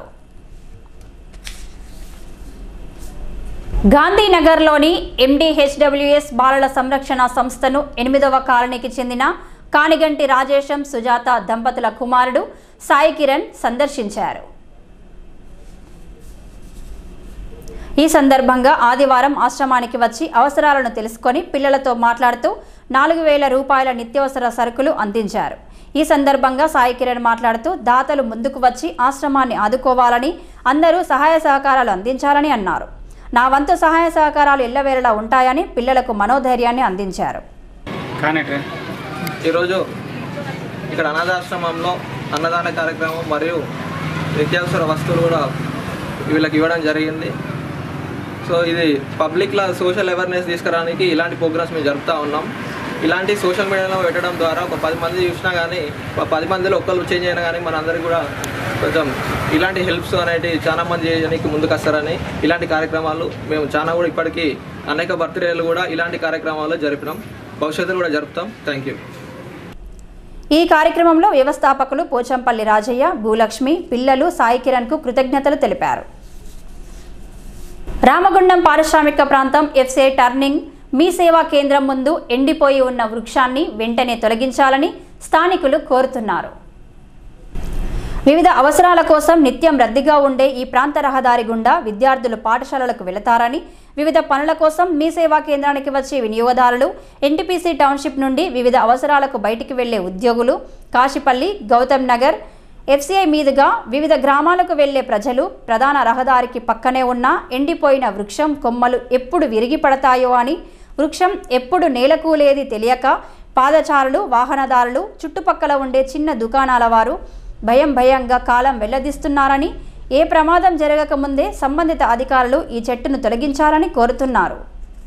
గాంధీనగర్లోని ఎండిహెచ్డబ్ల్యూఎస్ బాలల సంరక్షణ సంస్థను 8వ కాలనీకి చెందిన కానిగంటి రాజేశం, సుజాత దంపతుల కుమారుడు సాయి కిరణ్ సందర్శించారు. ఈ సందర్భంగా ఆదివారం ఆశ్రమానికి వచ్చి అవసరాలను తెలుసుకొని పిల్లలతో మాట్లాడుతూ 4,000 రూపాయల నిత్యావసర సరుకులు అందించారు. ఈ సందర్భంగా సాయి కిరణ్ మాట్లాడుతూ దాతలు ముందుకు వచ్చి ఆశ్రమాన్ని ఆదుకోవాలని, అందరూ సహాయ సహకారాలు అందించాలని అన్నారు. నా వంతు సహాయ సహకారాలు ఎల్లవేళలా ఉంటాయని పిల్లలకు మనోధైర్యాన్ని అందించారు. ఈరోజు ఇక్కడ అనాథాశ్రమంలో అన్నదాన కార్యక్రమం మరియు నిత్యావసర వస్తువులు కూడా వీళ్ళకి ఇవ్వడం జరిగింది. సో ఇది పబ్లిక్లో సోషల్ అవేర్నెస్ తీసుకురావడానికి ఇలాంటి ప్రోగ్రామ్స్ మేము జరుపుతూ ఉన్నాం. ఇలాంటి సోషల్ మీడియాలో పెట్టడం ద్వారా ఒక 10 మంది చూసినా కానీ, 10 మందిలో ఒక్కరు చేంజ్ అయినా కానీ మనందరికీ కూడా కొంచెం ఇలాంటి హెల్ప్స్ అనేవి చాలా మంది చేయడానికి ముందుకు వస్తారని ఇలాంటి కార్యక్రమాలు మేము చాలా కూడా ఇప్పటికీ అనేక బర్త్డేలు కూడా ఇలాంటి కార్యక్రమాలు జరిపినాం, భవిష్యత్తులో కూడా జరుపుతాం. Thank you. ఈ కార్యక్రమంలో వ్యవస్థాపకులు పోచంపల్లి రాజయ్య, భూలక్ష్మి, పిల్లలు సాయి కిరణ్కు కృతజ్ఞతలు తెలిపారు. రామగుండం పారిశ్రామిక ప్రాంతం ఎఫ్సిఐ టర్నింగ్ మీ సేవా కేంద్రం ముందు ఎండిపోయి ఉన్న వృక్షాన్ని వెంటనే తొలగించాలని స్థానికులు కోరుతున్నారు. వివిధ అవసరాల కోసం నిత్యం రద్దీగా ఉండే ఈ ప్రాంత రహదారి గుండా విద్యార్థులు పాఠశాలలకు వెళతారని, వివిధ పనుల కోసం మీ సేవా కేంద్రానికి వచ్చే వినియోగదారులు, ఎన్టీపీసీ టౌన్షిప్ నుండి వివిధ అవసరాలకు బయటికి వెళ్లే ఉద్యోగులు, కాశీపల్లి, గౌతమ్ నగర్, ఎఫ్సిఐ మీదుగా వివిధ గ్రామాలకు వెళ్లే ప్రజలు ప్రధాన రహదారికి పక్కనే ఉన్న ఎండిపోయిన వృక్షం కొమ్మలు ఎప్పుడు విరిగి పడతాయో అని, వృక్షం ఎప్పుడు నేలకూలేది తెలియక పాదచారులు, వాహనదారులు, చుట్టుపక్కల ఉండే చిన్న దుకాణాల వారు భయంగా కాలం వెల్లదీస్తున్నారని, ఏ ప్రమాదం జరగకముందే సంబంధిత అధికారులు ఈ చెట్టును తొలగించాలని కోరుతున్నారు.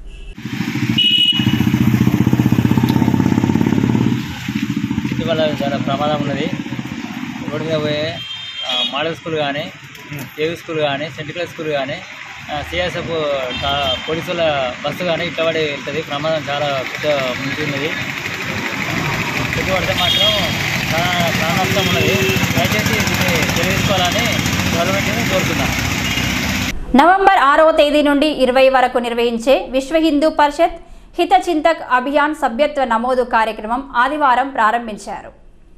ఇటీవల చాలా ప్రమాదం ఉన్నది. రోడ్డు మీద పోయే మోడల్ స్కూల్ కానీ, కేవీ స్కూల్ కానీ, సెంట్రల్ స్కూల్ కానీ, సిఎస్ఎఫ్ పోలీసుల బస్సు కానీ ఇట్లా పడి వెళ్తుంది. ప్రమాదం చాలా పెద్ద ముందు ఉన్నది. చెట్టు పడితే మాత్రం చాలా ప్రాణనష్టం ఉన్నది. దయచేసి దీన్ని తెలియజేసుకోవాలని గవర్నమెంట్ని కోరుతున్నాను. నవంబర్ 6వ తేదీ నుండి 20 వరకు నిర్వహించే విశ్వ హిందూ పరిషత్ హిత చింతక్ అభియాన్ సభ్యత్వ నమోదు కార్యక్రమం ఆదివారం ప్రారంభించారు.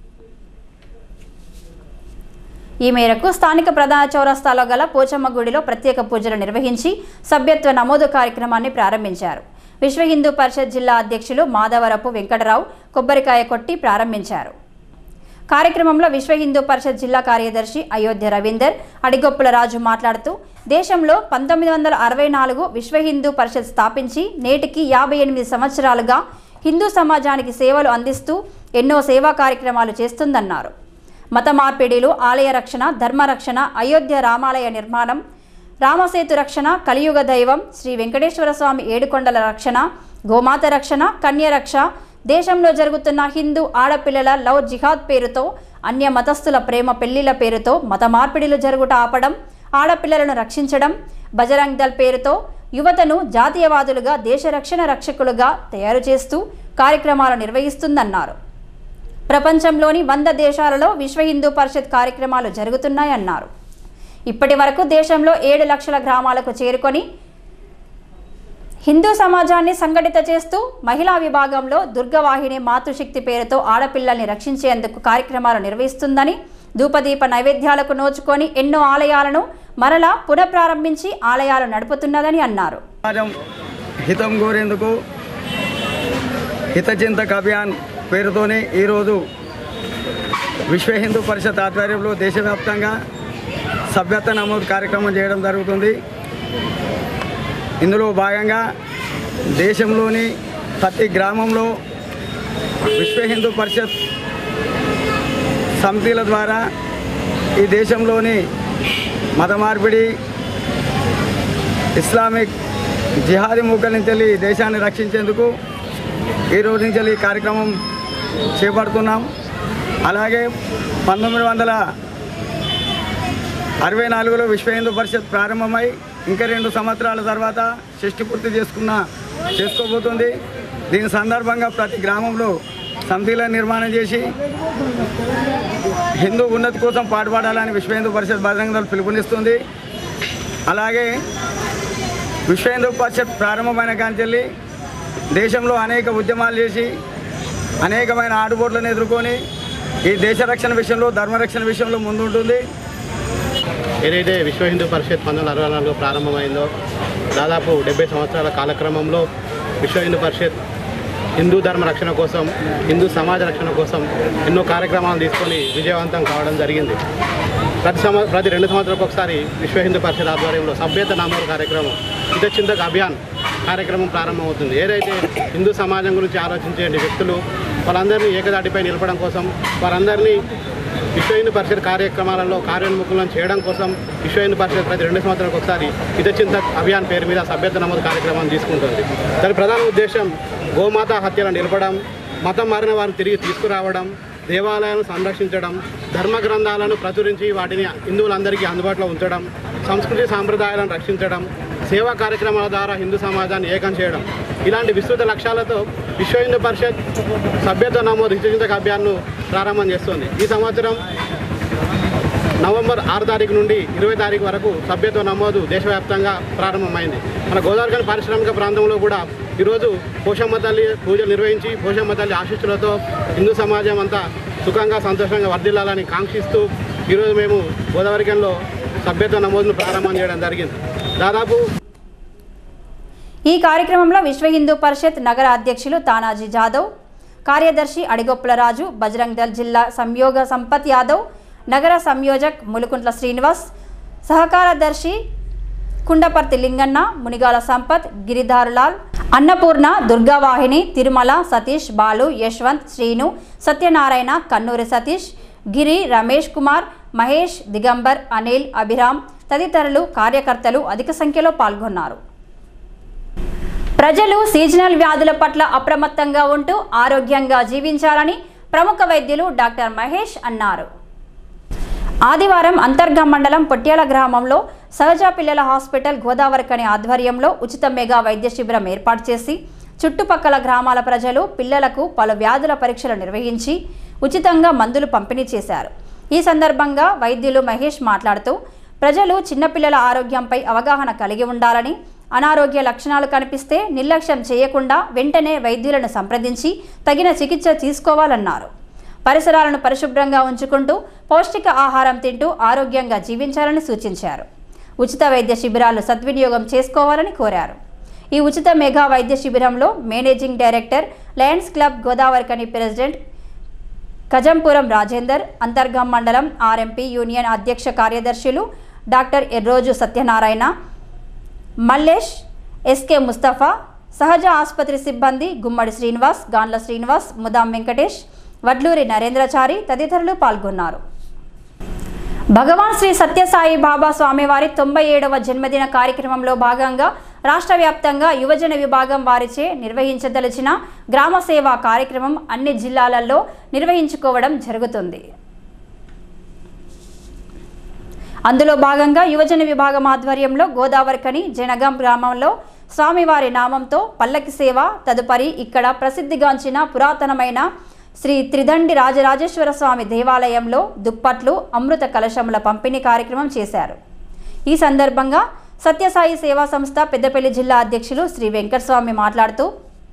ఈ మేరకు స్థానిక ప్రధాన చౌరస్తాలో గల పోచమ్మ గుడిలో ప్రత్యేక పూజలు నిర్వహించి సభ్యత్వ నమోదు కార్యక్రమాన్ని ప్రారంభించారు. విశ్వ హిందూ పరిషత్ జిల్లా అధ్యక్షులు మాధవరపు వెంకటరావు కొబ్బరికాయ కొట్టి ప్రారంభించారు. కార్యక్రమంలో విశ్వ హిందూ పరిషత్ జిల్లా కార్యదర్శి అయోధ్య రవీందర్ అడిగొప్పుల రాజు మాట్లాడుతూ దేశంలో 1964 విశ్వ హిందూ పరిషత్ స్థాపించి నేటికి 58 సంవత్సరాలుగా హిందూ సమాజానికి సేవలు అందిస్తూ ఎన్నో సేవా కార్యక్రమాలు చేస్తుందన్నారు. మత మార్పిడిలు, ఆలయ రక్షణ, ధర్మరక్షణ, అయోధ్య రామాలయ నిర్మాణం, రామసేతు రక్షణ, కలియుగ దైవం శ్రీ వెంకటేశ్వర స్వామి ఏడుకొండల రక్షణ, గోమాత రక్షణ, కన్య రక్ష, దేశంలో జరుగుతున్న హిందూ ఆడపిల్లల లవ్ జిహాద్ పేరుతో, అన్య మతస్థుల ప్రేమ పెళ్లిల పేరుతో మత మార్పిడిలు జరుగుట ఆపడం, ఆడపిల్లలను రక్షించడం, బజరంగ్ దళ్ పేరుతో యువతను జాతీయవాదులుగా, దేశ రక్షణ రక్షకులుగా తయారు చేస్తూ కార్యక్రమాలు నిర్వహిస్తుందన్నారు. ప్రపంచంలోని 100 దేశాలలో విశ్వ హిందూ పరిషత్ కార్యక్రమాలు జరుగుతున్నాయన్నారు. ఇప్పటి వరకు దేశంలో 7 లక్షల గ్రామాలకు చేరుకొని హిందూ సమాజాన్ని సంఘటిత చేస్తూ మహిళా విభాగంలో దుర్గవాహిని మాతృశక్తి పేరుతో ఆడపిల్లల్ని రక్షించేందుకు కార్యక్రమాలు నిర్వహిస్తుందని, ధూపదీప నైవేద్యాలకు నోచుకొని ఎన్నో ఆలయాలను మరలా పునఃప్రారంభించి ఆలయాలు నడుపుతున్నదని అన్నారు. హితం కోరేందుకు హితచింతక్ అభియాన్ పేరుతోనే ఈరోజు విశ్వ హిందూ పరిషత్ ఆధ్వర్యంలో దేశవ్యాప్తంగా సభ్యత్వ నమోదు కార్యక్రమం చేయడం జరుగుతుంది. ఇందులో భాగంగా దేశంలోని ప్రతి గ్రామంలో విశ్వ హిందూ పరిషత్ సమితిల ద్వారా ఈ దేశంలోని మత మార్పిడి, ఇస్లామిక్ జిహాదీ మూకల నుంచి దేశాన్ని రక్షించేందుకు ఈ రోజు నుంచి ఈ కార్యక్రమం చేపడుతున్నాం. అలాగే 1964లో విశ్వ హిందూ పరిషత్ ప్రారంభమై ఇంకా 2 సంవత్సరాల తర్వాత షష్ఠి పూర్తి చేసుకోబోతుంది. దీని సందర్భంగా ప్రతి గ్రామంలో సమితిలను నిర్మాణం చేసి హిందూ ఉన్నతి కోసం పాటుపడాలని విశ్వ హిందూ పరిషత్ బజరంగ్ దళ్ పిలుపునిస్తుంది. అలాగే విశ్వ హిందూ పరిషత్ ప్రారంభమైన కాంచెల్లి దేశంలో అనేక ఉద్యమాలు చేసి అనేకమైన ఆటుపోట్లను ఎదుర్కొని ఈ దేశ రక్షణ విషయంలో, ధర్మరక్షణ విషయంలో ముందుంటుంది. ఏదైతే విశ్వ హిందూ పరిషత్ 1964లో ప్రారంభమైందో దాదాపు 70 సంవత్సరాల కాలక్రమంలో విశ్వ హిందూ పరిషత్ హిందూ ధర్మ రక్షణ కోసం, హిందూ సమాజ రక్షణ కోసం ఎన్నో కార్యక్రమాలు తీసుకొని విజయవంతం కావడం జరిగింది. ప్రతి 2 సంవత్సరాలకు ఒకసారి విశ్వ హిందూ పరిషత్ ఆధ్వర్యంలో సభ్యత్వ నమోదు కార్యక్రమం, హిత చింతక్ అభియాన్ కార్యక్రమం ప్రారంభమవుతుంది. ఏదైతే హిందూ సమాజం గురించి ఆలోచించే వ్యక్తులు వాళ్ళందరినీ ఏకదాటిపై నిలపడం కోసం, వారందరినీ విశ్వ హిందూ పరిషత్ కార్యక్రమాలలో కార్యోన్ముఖులను చేయడం కోసం విశ్వ హిందూ పరిషత్ ప్రతి 2 సంవత్సరాలకు ఒకసారి హిత చింతక్ అభియాన్ పేరు మీద సభ్యత్వ నమోదు కార్యక్రమం తీసుకుంటుంది. దాని ప్రధాన ఉద్దేశం గోమాత హత్యలను నిలపడం, మతం మారిన వారిని తిరిగి తీసుకురావడం, దేవాలయాలను సంరక్షించడం, ధర్మ గ్రంథాలను ప్రచురించి వాటిని హిందువులందరికీ అందుబాటులో ఉంచడం, సంస్కృతి సాంప్రదాయాలను రక్షించడం, సేవా కార్యక్రమాల ద్వారా హిందూ సమాజాన్ని ఏకం చేయడం, ఇలాంటి విస్తృత లక్ష్యాలతో విశ్వ హిందూ పరిషత్ సభ్యత్వ నమోదు హిత చింతక్ అభియాన్ను ప్రారంభం చేస్తుంది. ఈ సంవత్సరం నవంబర్ 6 తారీఖు నుండి 20 తారీఖు వరకు సభ్యత్వ నమోదు దేశవ్యాప్తంగా ప్రారంభమైంది. మన గోదావరిఖని పారిశ్రామిక ప్రాంతంలో కూడా ఈరోజు పోషమ్మ తల్లి పూజలు నిర్వహించి పోషమ్మ తల్లి ఆశీస్సులతో హిందూ సమాజం అంతా సుఖంగా సంతోషంగా వర్ధిల్లాలని కాంక్షిస్తూ ఈరోజు మేము గోదావరిఖనిలో సభ్యత్వ నమోదును ప్రారంభం చేయడం జరిగింది. దాదాపు ఈ కార్యక్రమంలో విశ్వ హిందూ పరిషత్ నగర అధ్యక్షులు తానాజీ జాదవ్, కార్యదర్శి అడిగొప్పుల రాజు, బజరంగ్ దళ్ జిల్లా సంయోగ సంపత్ యాదవ్, నగర సంయోజక్ ములుకుంట్ల శ్రీనివాస్, సహకారదర్శి కుండపర్తి లింగన్న, మునిగాల సంపత్, గిరిధారులాల్, అన్నపూర్ణ, దుర్గావాహిని, తిరుమల, సతీష్, బాలు, యశ్వంత్, శ్రీను, సత్యనారాయణ, కన్నూరి సతీష్, గిరి, రమేష్ కుమార్, మహేష్, దిగంబర్, అనిల్, అభిరామ్ తదితరులు కార్యకర్తలు అధిక సంఖ్యలో పాల్గొన్నారు. ప్రజలు సీజనల్ వ్యాధుల పట్ల అప్రమత్తంగా ఉంటూ ఆరోగ్యంగా జీవించాలని ప్రముఖ వైద్యులు డాక్టర్ మహేష్ అన్నారు. ఆదివారం అంతర్గా మండలం పొట్యాల గ్రామంలో సహజ పిల్లల హాస్పిటల్ గోదావరిఖని ఆధ్వర్యంలో ఉచిత మెగా వైద్య శిబిరం ఏర్పాటు చేసి చుట్టుపక్కల గ్రామాల ప్రజలు, పిల్లలకు పలు వ్యాధుల పరీక్షలు నిర్వహించి ఉచితంగా మందులు పంపిణీ చేశారు. ఈ సందర్భంగా వైద్యులు మహేష్ మాట్లాడుతూ ప్రజలు చిన్నపిల్లల ఆరోగ్యంపై అవగాహన కలిగి ఉండాలని, అనారోగ్య లక్షణాలు కనిపిస్తే నిర్లక్ష్యం చేయకుండా వెంటనే వైద్యులను సంప్రదించి తగిన చికిత్స తీసుకోవాలన్నారు. పరిసరాలను పరిశుభ్రంగా ఉంచుకుంటూ పౌష్టిక ఆహారం తింటూ ఆరోగ్యంగా జీవించాలని సూచించారు. ఉచిత వైద్య శిబిరాలు సద్వినియోగం చేసుకోవాలని కోరారు. ఈ ఉచిత మెగా వైద్య శిబిరంలో managing director Lions Club Godavarikhani president Kajampuram Rajender, Antargam మండలం ఆర్ఎంపీ యూనియన్ అధ్యక్ష కార్యదర్శులు డాక్టర్ ఎర్రోజు సత్యనారాయణ, మల్లేష్, ఎస్కే ముస్తఫా, సహజ ఆసుపత్రి సిబ్బంది గుమ్మడి శ్రీనివాస్, గాన్ల శ్రీనివాస్, ముదాం వెంకటేష్, వడ్లూరి నరేంద్రచారి తదితరులు పాల్గొన్నారు. భగవాన్ శ్రీ సత్యసాయి బాబా స్వామివారి 97వ జన్మదిన కార్యక్రమంలో భాగంగా రాష్ట్ర వ్యాప్తంగా యువజన విభాగం వారిచే నిర్వహించదలిచిన గ్రామ సేవా కార్యక్రమం అన్ని జిల్లాలలో నిర్వహించుకోవడం జరుగుతుంది. అందులో భాగంగా యువజన విభాగం ఆధ్వర్యంలో గోదావరికని జనగాం గ్రామంలో స్వామివారి నామంతో పల్లకి సేవ, తదుపరి ఇక్కడ ప్రసిద్ధిగాంచిన పురాతనమైన శ్రీ త్రిదండి రాజరాజేశ్వర స్వామి దేవాలయంలో దుప్పట్లు, అమృత కలశముల పంపిణీ కార్యక్రమం చేశారు. ఈ సందర్భంగా సత్యసాయి సేవా సంస్థ పెద్దపల్లి జిల్లా అధ్యక్షులు శ్రీ వెంకటస్వామి మాట్లాడుతూ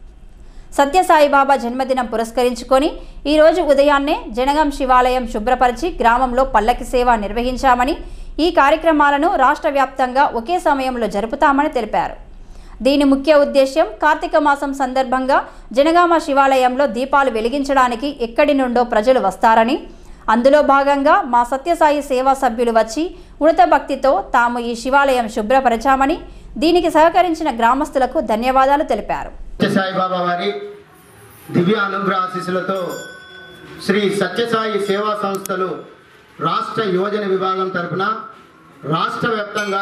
సత్యసాయి బాబా జన్మదినం పురస్కరించుకొని ఈరోజు ఉదయాన్నే జనగాం శివాలయం శుభ్రపరిచి గ్రామంలో పల్లకి సేవ నిర్వహించామని, ఈ కార్యక్రమాలను రాష్ట్ర వ్యాప్తంగా ఒకే సమయంలో జరుపుతామని తెలిపారు. దీని ముఖ్య ఉద్దేశ్యం కార్తీక మాసం సందర్భంగా జనగామ శివాలయంలో దీపాలు వెలిగించడానికి ఎక్కడి నుండో ప్రజలు వస్తారని, అందులో భాగంగా మా సత్యసాయి సేవా సభ్యులు వచ్చి ఉడత భక్తితో తాము ఈ శివాలయం శుభ్రపరచామని, దీనికి సహకరించిన గ్రామస్తులకు ధన్యవాదాలు తెలిపారు. సత్యసాయి బాబా వారి దివ్య అనుగ్రహ ఆశీస్సులతో శ్రీ సత్యసాయి సేవా సంస్థలు రాష్ట్ర యువజన విభాగం తరపున రాష్ట్ర వ్యాప్తంగా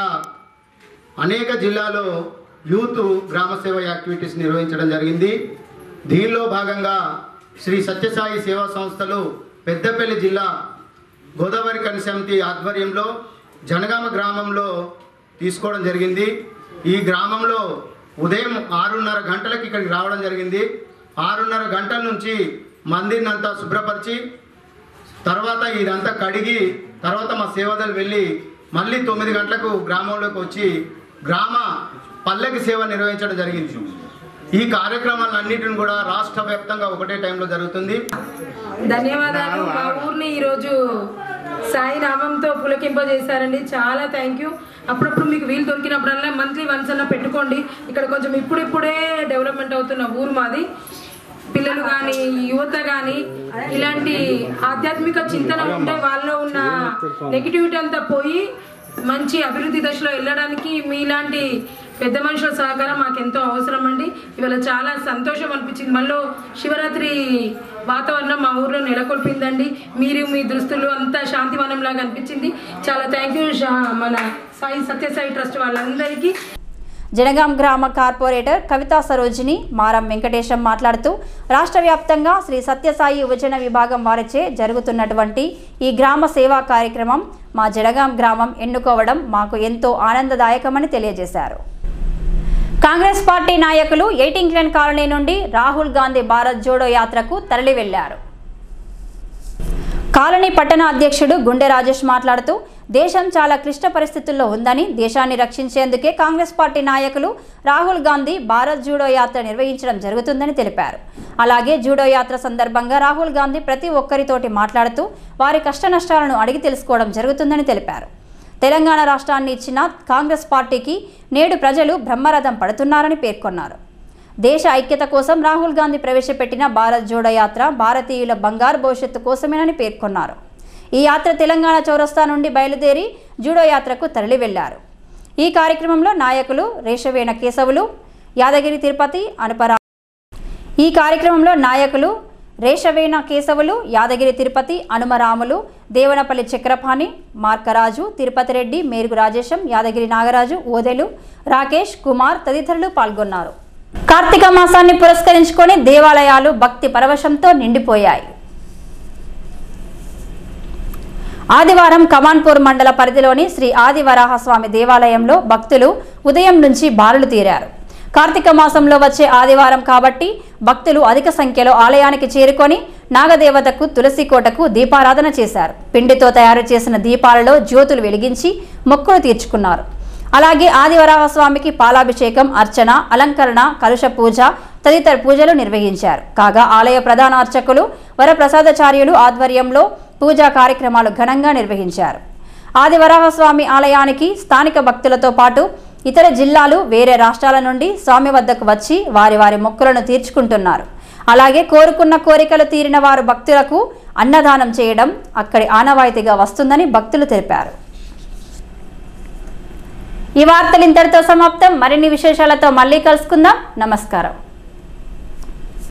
అనేక జిల్లాలో యూత్ గ్రామ సేవ యాక్టివిటీస్ నిర్వహించడం జరిగింది. దీనిలో భాగంగా శ్రీ సత్యసాయి సేవా సంస్థలు పెద్దపల్లి జిల్లా గోదావరికని సమితి ఆధ్వర్యంలో జనగామ గ్రామంలో తీసుకోవడం జరిగింది. ఈ గ్రామంలో ఉదయం 6:30 గంటలకు ఇక్కడికి రావడం జరిగింది. 6:30 గంటల నుంచి మందిర్ని అంతా శుభ్రపరిచి తర్వాత ఇదంతా కడిగి తర్వాత మా సేవదలు వెళ్ళి మళ్ళీ 9 గంటలకు గ్రామంలోకి వచ్చి గ్రామ పల్లకి సేవ నిర్వహించడం జరిగింది. ఈ కార్యక్రమాలన్నింటిని కూడా రాష్ట్ర వ్యాప్తంగా ఒకటే టైంలో జరుగుతుంది. ధన్యవాదాలు. మా ఊరిని ఈరోజు సాయి నామంతో పులకింపజేశారండి. చాలా థ్యాంక్ యూ. అప్పుడప్పుడు మీకు వీలు దొరికినప్పుడల్లా మంత్లీ వన్స్ అన్న పెట్టుకోండి. ఇక్కడ కొంచెం ఇప్పుడిప్పుడే డెవలప్మెంట్ అవుతున్న ఊరు మాది. పిల్లలు కానీ యువత కానీ ఇలాంటి ఆధ్యాత్మిక చింతన ఉంటే వాళ్ళలో ఉన్న నెగిటివిటీ అంతా పోయి మంచి అభివృద్ధి దశలో వెళ్ళడానికి మీలాంటి పెద్ద మనుషుల సహకారం మాకెంతో అవసరం అండి. ఇవాళ చాలా సంతోషం అనిపించింది. మళ్ళీ శివరాత్రి వాతావరణం మా ఊర్లో నెలకొల్పిందండి. మీరు మీ దృష్టిలో అంతా శాంతివనంలాగా అనిపించింది. చాలా థ్యాంక్ యూ మన సాయి సత్యసాయి ట్రస్ట్ వాళ్ళందరికీ. జనగాం గ్రామ కార్పొరేటర్ కవితా సరోజిని మారం వెంకటేశం మాట్లాడుతూ రాష్ట్ర వ్యాప్తంగా శ్రీ సత్యసాయి యువజన విభాగం వారిచే జరుగుతున్నటువంటి ఈ గ్రామ సేవా కార్యక్రమం మా జనగాం గ్రామం ఎన్నుకోవడం మాకు ఎంతో ఆనందదాయకమని తెలియజేశారు. కాంగ్రెస్ పార్టీ నాయకులు ఎయిటింగ్లాండ్ కాలనీ నుండి రాహుల్ గాంధీ భారత్ జోడో యాత్రకు తరలి వెళ్లారు. కాలనీ పట్టణ అధ్యక్షుడు గుండె రాజేష్ మాట్లాడుతూ దేశం చాలా క్లిష్ట పరిస్థితుల్లో ఉందని, దేశాన్ని రక్షించేందుకే కాంగ్రెస్ పార్టీ నాయకులు రాహుల్ గాంధీ భారత్ జూడో యాత్ర నిర్వహించడం జరుగుతుందని తెలిపారు. అలాగే జూడో యాత్ర సందర్భంగా రాహుల్ గాంధీ ప్రతి ఒక్కరితోటి మాట్లాడుతూ వారి కష్ట నష్టాలను అడిగి తెలుసుకోవడం జరుగుతుందని తెలిపారు. తెలంగాణ రాష్ట్రాన్ని ఇచ్చిన కాంగ్రెస్ పార్టీకి నేడు ప్రజలు బ్రహ్మరథం పడుతున్నారని పేర్కొన్నారు. దేశ ఐక్యత కోసం రాహుల్ గాంధీ ప్రవేశపెట్టిన భారత్ జోడో యాత్ర భారతీయుల బంగారు భవిష్యత్తు కోసమేనని పేర్కొన్నారు. ఈ యాత్ర తెలంగాణ చౌరస్తా నుండి బయలుదేరి జూడో యాత్రకు తరలి వెళ్లారు. ఈ కార్యక్రమంలో నాయకులు రేషవేణ కేశవులు, యాదగిరి తిరుపతి అనుపరా ఈ కార్యక్రమంలో నాయకులు రేషవేణ కేశవులు, యాదగిరి తిరుపతి అనుమరాములు, దేవనపల్లి చక్రపాణి, మార్కరాజు, తిరుపతి రెడ్డి, మేరుగు రాజేశం, యాదగిరి నాగరాజు, ఓదెలు, రాకేష్ కుమార్ తదితరులు పాల్గొన్నారు. కార్తీక మాసాన్ని పురస్కరించుకొని దేవాలయాలు భక్తి పరవశంతో నిండిపోయాయి. ఆదివారం కమాన్పూర్ మండల పరిధిలోని శ్రీ ఆదివరాహస్వామి దేవాలయంలో భక్తులు ఉదయం నుంచి బారులు తీరారు. కార్తీక మాసంలో వచ్చే ఆదివారం కాబట్టి భక్తులు అధిక సంఖ్యలో ఆలయానికి చేరుకొని నాగదేవతకు తులసి కోటకు దీపారాధన చేశారు. పిండితో తయారు చేసిన దీపాలలో జ్యోతులు వెలిగించి మొక్కులు తీర్చుకున్నారు. అలాగే ఆదివరాహస్వామికి పాలాభిషేకం, అర్చన, అలంకరణ, కలుష పూజ తదితర పూజలు నిర్వహించారు. కాగా ఆలయ ప్రధాన అర్చకులు వరప్రసాదాచార్యులు ఆధ్వర్యంలో పూజా కార్యక్రమాలు ఘనంగా నిర్వహించారు. ఆదివరాహస్వామి ఆలయానికి స్థానిక భక్తులతో పాటు ఇతర జిల్లాలు, వేరే రాష్ట్రాల నుండి స్వామి వద్దకు వచ్చి వారి వారి మొక్కులను తీర్చుకుంటున్నారు. అలాగే కోరుకున్న కోరికలు తీరిన వారు భక్తులకు అన్నదానం చేయడం అక్కడి ఆనవాయితీగా వస్తుందని భక్తులు తెలిపారు. ఈ వార్తలు ఇంతటితో సమాప్తం. మరిన్ని విశేషాలతో మళ్ళీ కలుసుకుందాం. నమస్కారం.